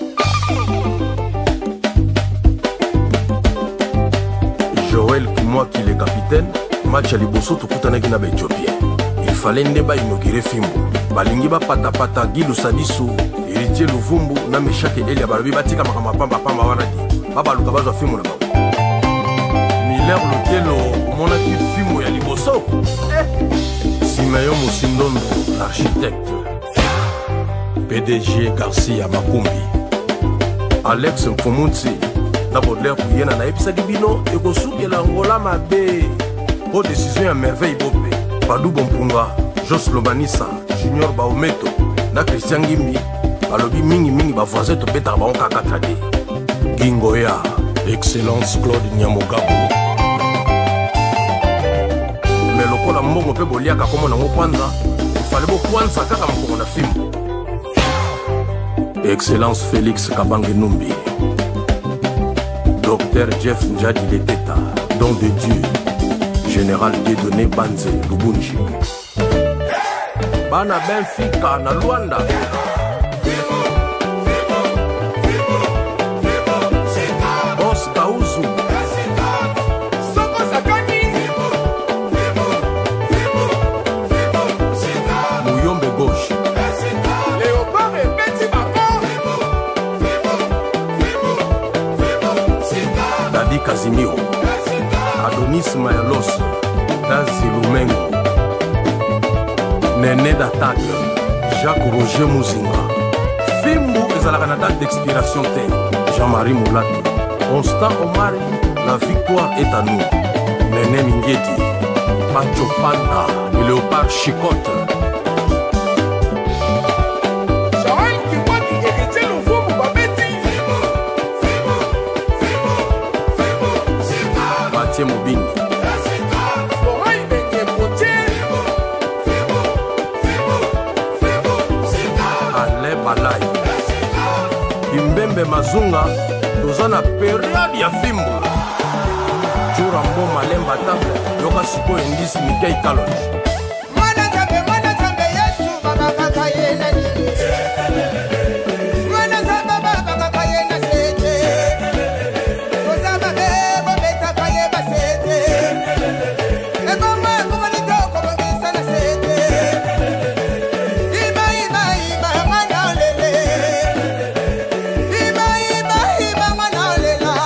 Joël Kumwa qui est capitaine, match à Liboso tokutanaki na Éthiopien. Il fallait ndeba inaugurer Fimbo. Balingi ba pata pata Gilu Sadisu, Héritier Luvumbu na Meshake Elia barabi batika makama pamba pamba wana di. Baba luka bazwa Fimbo na ba. Miller Lotelo mona ki Fimbo ya Liboso. Eh. Simeon Musindondo, l'architecte. P D G Garcia Makumbi. Alex Mfumutsi. D'abord l'air pour yena na episa dibino et ko soukela ngola mabe. Au décision à merveille bopé. Padou Bompunga, Jos Lobanissa, Junior Baometo, na Christian Gimbi, alobi mingimingi bavoisin tobetaka bango kakata te. Gingoya, excellence Claude Nyamogabo. Mais lokola mbongo mpe boliaka komo nango kwanza, ifale bokwanza kaka mokongo na fimbo. Excellence Félix Kabange Numbi, Docteur Jeff Njadi Leteta, Don de Dieu, Général Dieudonné Banze Lubunji, Bana Benfica na Luanda. Boss Kauzu, Muyombe Gauche, Dadi Casimiro, Adonis Mayalos, Dazi Lumengo, Néné d'Attaque, Jacques Roger Mouzinga, Fimbo ezalaka na date d'expiration te, Jean-Marie Moulato, Constant Omari, la victoire est à nous, Néné Mingueti, Pacho Panda, le Léopard Chicotte, Mobini, Ale Balai, Kimbembe Mazunga, Dozana période ya fimbo. Churambo Malemba Table, Yoka Siko Indisi Mikei Kalon. Mwana Zambe, Mwana Zambe, Yesu, Baba Kakaye na Nini. Mwana Zambe, Baba Kakaye na Sete. Kozama Bebo, Beta Kaye Basete. Egoma, Kumalito, Komangisa na Sete. Ima, Ima, Ima, Mwana Lele. Ima, Ima, Ima, Mwana Lela.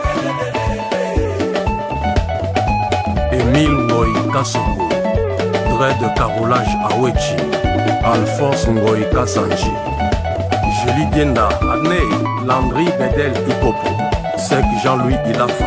Émile Ngoï Kassongo, Dred de Carolage Awechi, Alphonse Ngoï Kassanji, Julie Dienda, Adnei, Landry Bedel Ipopo, Sek Jean-Louis Ilafa,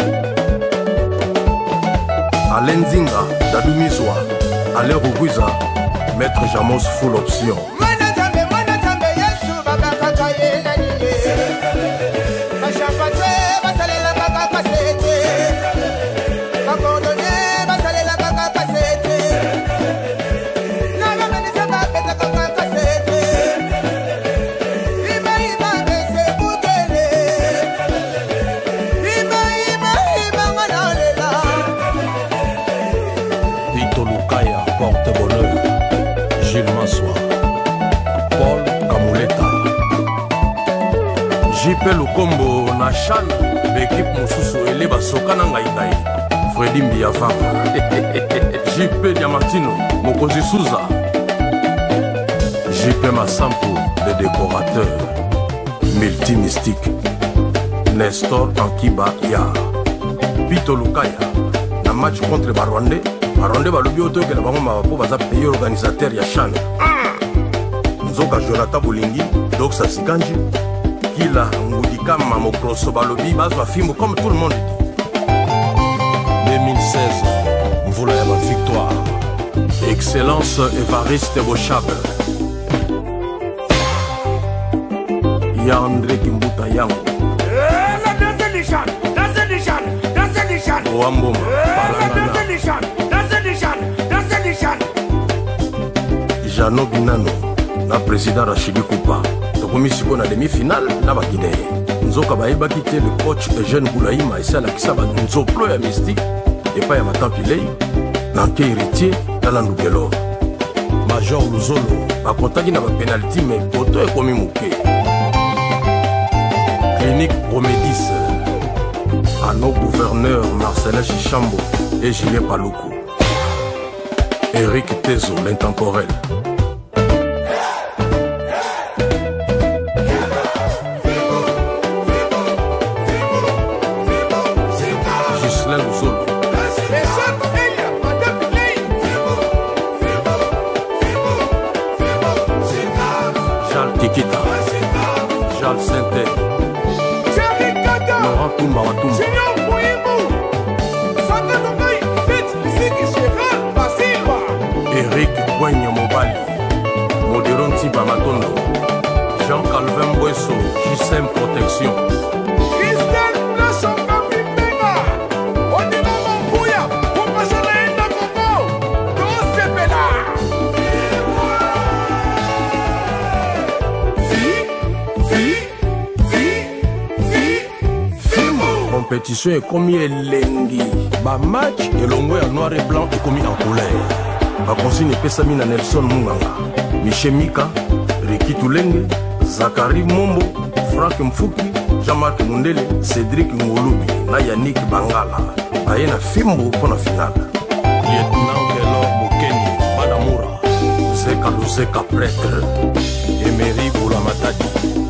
Alain Zinga, Dadou Mizwa, Alain Rougouiza, Maître Jamos Full Option. Mwana Zambe, Mwana Zambe, Yesu, Baba Kakaye na Nini. Bashapatwe, basalela kaka kasete. Bakordone, basalela kaka kasete. Nagamenisa bapeta kaka kasete. Ima, ima, bese bukele. Ima, ima, ima, mwana lela. Vito Lukaya, porte-bonheur, Gilles Massoua, Paul Kamuleta, J P Lukombo, Nachan, l'équipe Moussousou et Basoka Nangaïtaï, Freddy Mbiava, J P Diamantino, Mokozi Souza, J P Massampo, les décorateurs, Multi Mystique, Nestor Ankiba Ya, Vito Lukaya, na match contre Barwande. Barwande balobi otoke na bango mabapo baza pays organisateur ya Chan. Nzoka Jonathan Bolingi, Doxa Sikanji, Kila Ngudika Mamokroso balobi bazwa fimbo comme tout le monde dit. deux mille seize, mvula ya ba victoire. Excellence Evariste Bochabe. Ya André Kimbuta Yango. La deuxième Nishan, deuxième Nishan, deuxième Nishan. Oamboma, Palangana. Jano Binano, na président Rachidi Koupa. Tokomi siko na demi-finale na Baguinée. Nzoka bayebaki te le coach Eugène Boulaïma esalakisa banzoplo ya mystique epai ya Matampilei na nke héritier tala Ndukelo. Major Luzolo bakontaki na bapenalti me poto ekomi moke. Clinique Promédis, à nos gouverneurs Marcelin Chichambo et Julien Paloukou. Eric Tezo, l'intemporel. Ghislain Luzolo. Charles Kikita. Charles Saintet. Laurent Toumba Watumba. Eric Boigno Mobali, Modéron Tiba Matondo, Jean-Calvin Boesso, J C M Protection. Christelle Nashonga Pipenga, Odina Mambuya, Upasana Enda Koko, Tosepela. Compétition est commis elengi. Ba match elongo ya noir et blanc est commis en couleur. Ba consigne pesami na Nelson Munganga, Michel Mika, Ricky Tulenge, Zachary Mombo, Frank Mfuki, Jean-Marc Mundele, Cédric Ngolubi, na Yannick Bangala. Aye na fimbo pour la finale. Lieutenant Gelor Bokeni, Madamoura, Zeka Luseka prêtre, Emery Boulamatadi.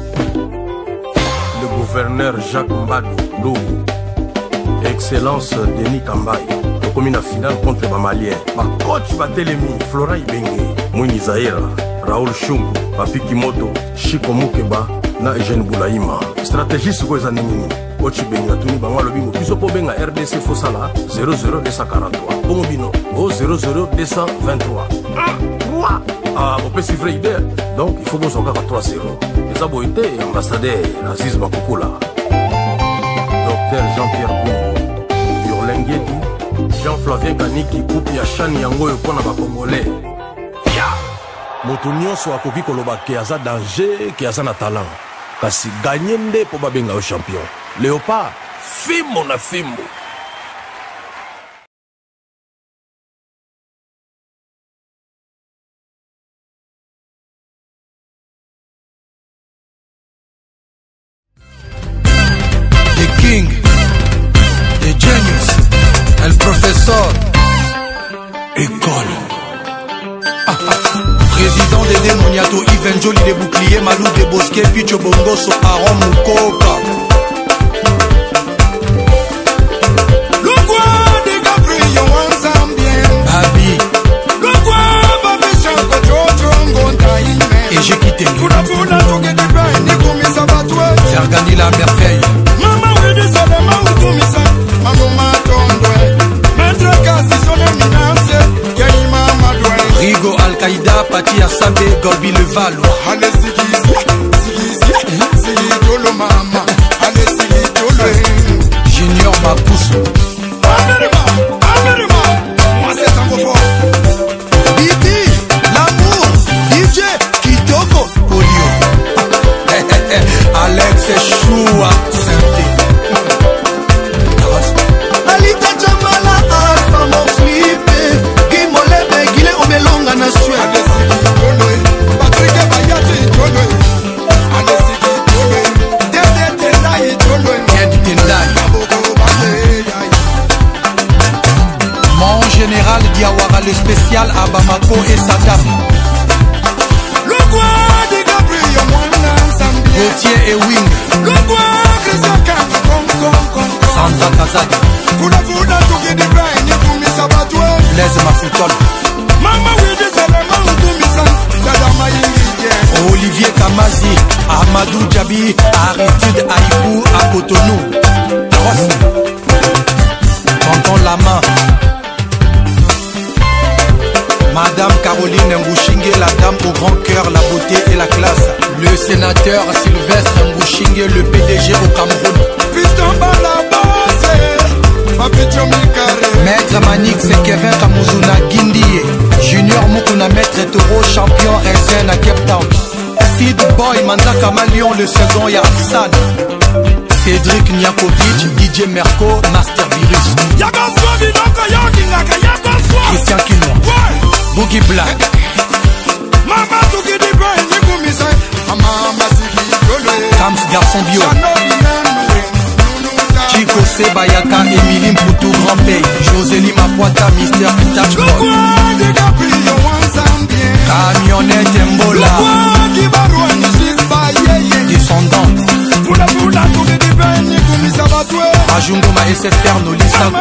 Le gouverneur Jacques Mbadou, Lobo. Excellence Denis Kambaye, le commune finale contre les Maliens. Ma coach Batelemi, Flora Ibenge, Mouni Zahira, Raoul Shungu, Papi Kimoto, Chiko Mukeba, na Eugène Boulaïma. Stratégie c'est quoi ça nini? Coach Benga, Tuni Bangwa Lobingo, Piso Benga R D C Fossala, zéro zéro deux cent quarante-trois. Bongobino, oh zéro zéro deux cent vingt-trois. trois. Ah, mon petit vrai idée. Donc il faut que vous soyez à trois zéro. Les aboïtés, ambassadeur Aziz Bakoukoula. Docteur Jean-Pierre Boumou, Yurlengedi, Jean-Flavien Kaniki, Koupi Achani Yango Yopona Bakongolais. Moto nyonso akoki koloba ke aza danger, ke aza na talent. Kasi gagné nde po babenga au champion. Léopard, fimbo na fimbo. The King, The Genius, El Professeur, École. Ah, ah. Président des démoniato, Yves Njoli des boucliers, Malou des bosquets, Picho Bongoso, Aaron Mukoka. Le quoi des Gabriel Wansambien, Babi. Le quoi Babi Chanko Jojo Ngonda Ime. Et j'ai quitté nous. Fouda Fouda Touké des Bains, Nikoumi Sabatoué. Sergani la merveille. Maman oui du Salama ou Koumisa. Maman Matondoué. Maître Kassi son éminence. Kaima Madoué. Rigo Al-Qaïda, Pati Assambe, Golbi le Valois. Allez, Sigi, Sigi, Sigi, Sigi, Tolo Mama. Allez, Sigi, Tolo. Junior Mapoussou. Amerima, Amerima. Moi, c'est un gros fort. Bibi, l'amour, D J, Kitoko, Polio. Alex Choua, Saint-Denis. Alita Jamala, Alpha, mon flippé. Guimolebe, Guilé, Omelonga, na Suède. Alessigi, Toloé. Patrick Bayati, Toloé. Alessigi, Toloé. Dede Tendai, Toloé. Ed Tendai. Mon général Diawara, le spécial à Bamako et Saddam. Le quoi de Gabriel Mwana Gauthier et Wing. Le quoi Christian Kang, Kong, Kong, Kong, Sandra Kazak. Fouda Fouda Touké des Bains, Nikoumi Sabatoué. Blaise Mafoutol. Mama Widi Salama Oukoumisa. Dada Maïngien. Olivier Kamazi, Amadou Djabi, Aristide Aïkou, à Cotonou. Tonton Lama. Madame Caroline Ngouchingue, la dame au grand cœur, la beauté et la classe. Le sénateur Sylvestre Ngouchingue, le P D G au Cameroun. Piston Balabase, Papetio Mikare. Maître Manix et Kevin Kamuzuna Guindie. Junior Mukuna, Maître Toro, champion Raisin à Cape Town. Sid Boy, Manzaka Malion, le second Yafsan. Cédric Niakovic, D J Merco, Master Virus. Christian Kinois. Boogie Black. Mama Touké des Bains, Nikoumisa. Mama Sigi, Toloé. Kams Garçon Bio. Chico Sebayaka, Émilie Mpoutou, Grand Pays. Josélie Mapoita, Mister Touchboy. Le quoi de Gabriel Wansambien. Camionnette Mbola. Le quoi qui barouane, Gisba, descendant. Fouda Fouda Touké des Bains, Nikoumisa Batoué. Ajungoma S F R, Nolisakou.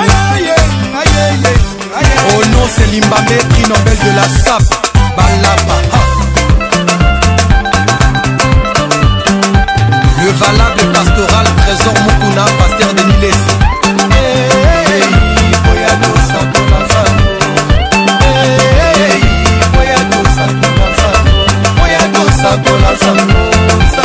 Oh non, c'est Limbabé, prix Nobel de la S A P. Balaba. Le valable pastoral, Trésor Mukuna, pasteur de Niles. Hey, Boyado Sakolanzano. Hey, Boyado Sakolanzano. Boyado Sakolanzano.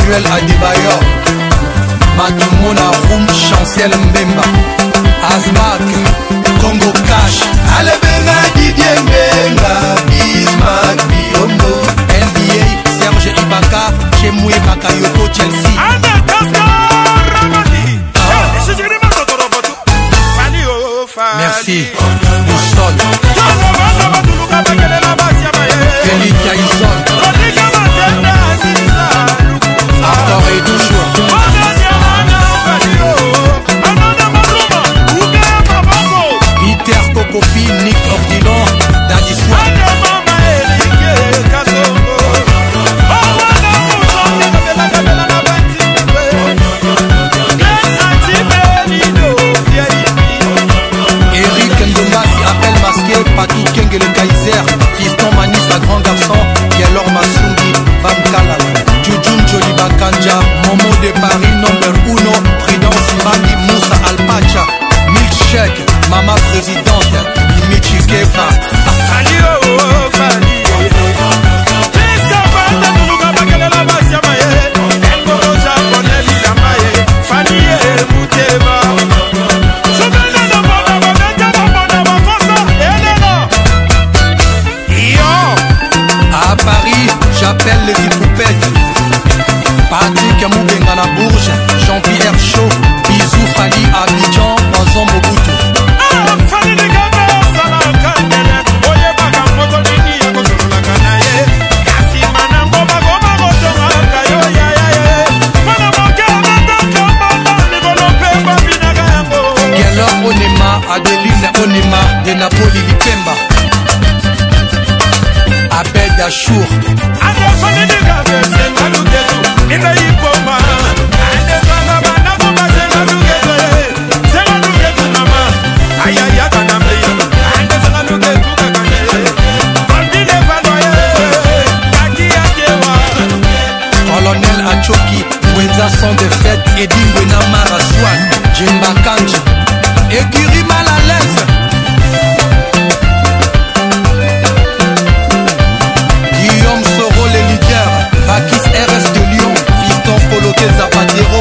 Emmanuel Adebayor, Matumona Roum, Chancel Mbemba, Azmak, Congo Cash, Alebenga Didier Mbenga, Bismarck Biombo, N B A, Serge Ibaka, Chemoué Bakayoko, Chelsea. Merci, Boussol, Félix Caïson, encore et toujours. Peter Kokopi, Nick Ordilon, Daddy Swan. Eric Ndombasi, appel masqué, Patou Keng et le Kaiser, Fiston Manis, à grand garçon, Yelor Masungi, Vam Kalala, Jujun Joli Bakanja, Momo de Paris, number uno, Prudence Mandi, Moussa Alpacha, Milkshake, Mama Présidente, Michi Kefa. À Paris, j'appelle les hippoupètes. Patrick Moubenga na Bourges, Jean-Pierre Chaud, Bisou Fali Abidjan, Poison Mobutu. Gelor Onema, Adeline Onema, de Napoli Lipemba. Abed Achour. Colonel Achoki, Wenza sans défaite, Edin Benamara Swan, Jimba Kanji, Ekiri mal à l'aise. Guillaume Soro, les leaders, Bakis R S de Lyon, Fiston Coloqué Zapatero.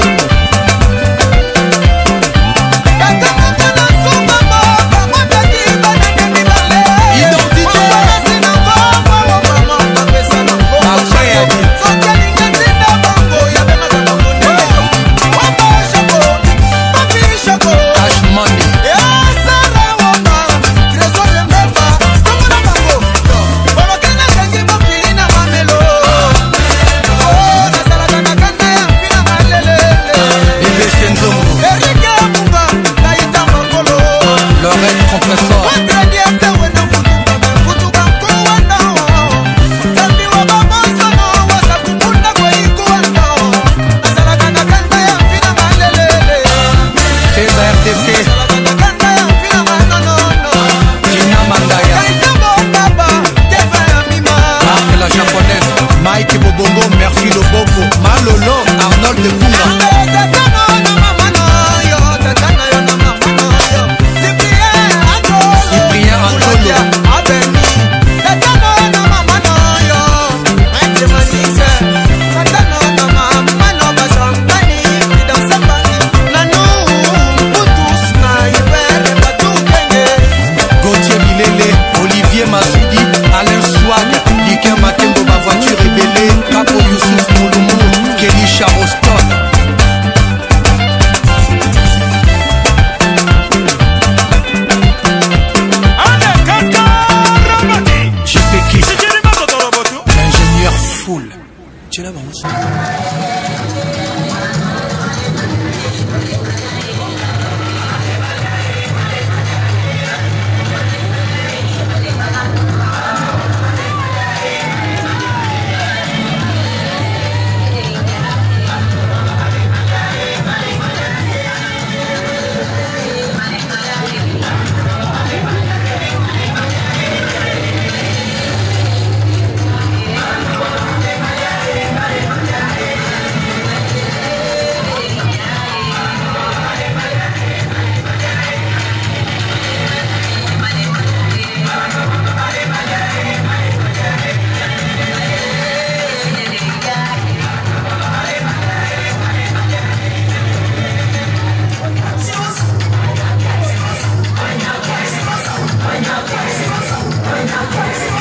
Mike Bobongo, Merci Loboko, Malolo, Arnold de Bunga. Cyprien Antolo. Gauthier Bilele, Olivier Massoudi, Alain Swag, Liken Matembo, ma voiture rébellée, Capo Youssouf Mouloumou, Kelly Charoston. J P Kiss, l'ingénieur full. Tu es là-bas, Yes.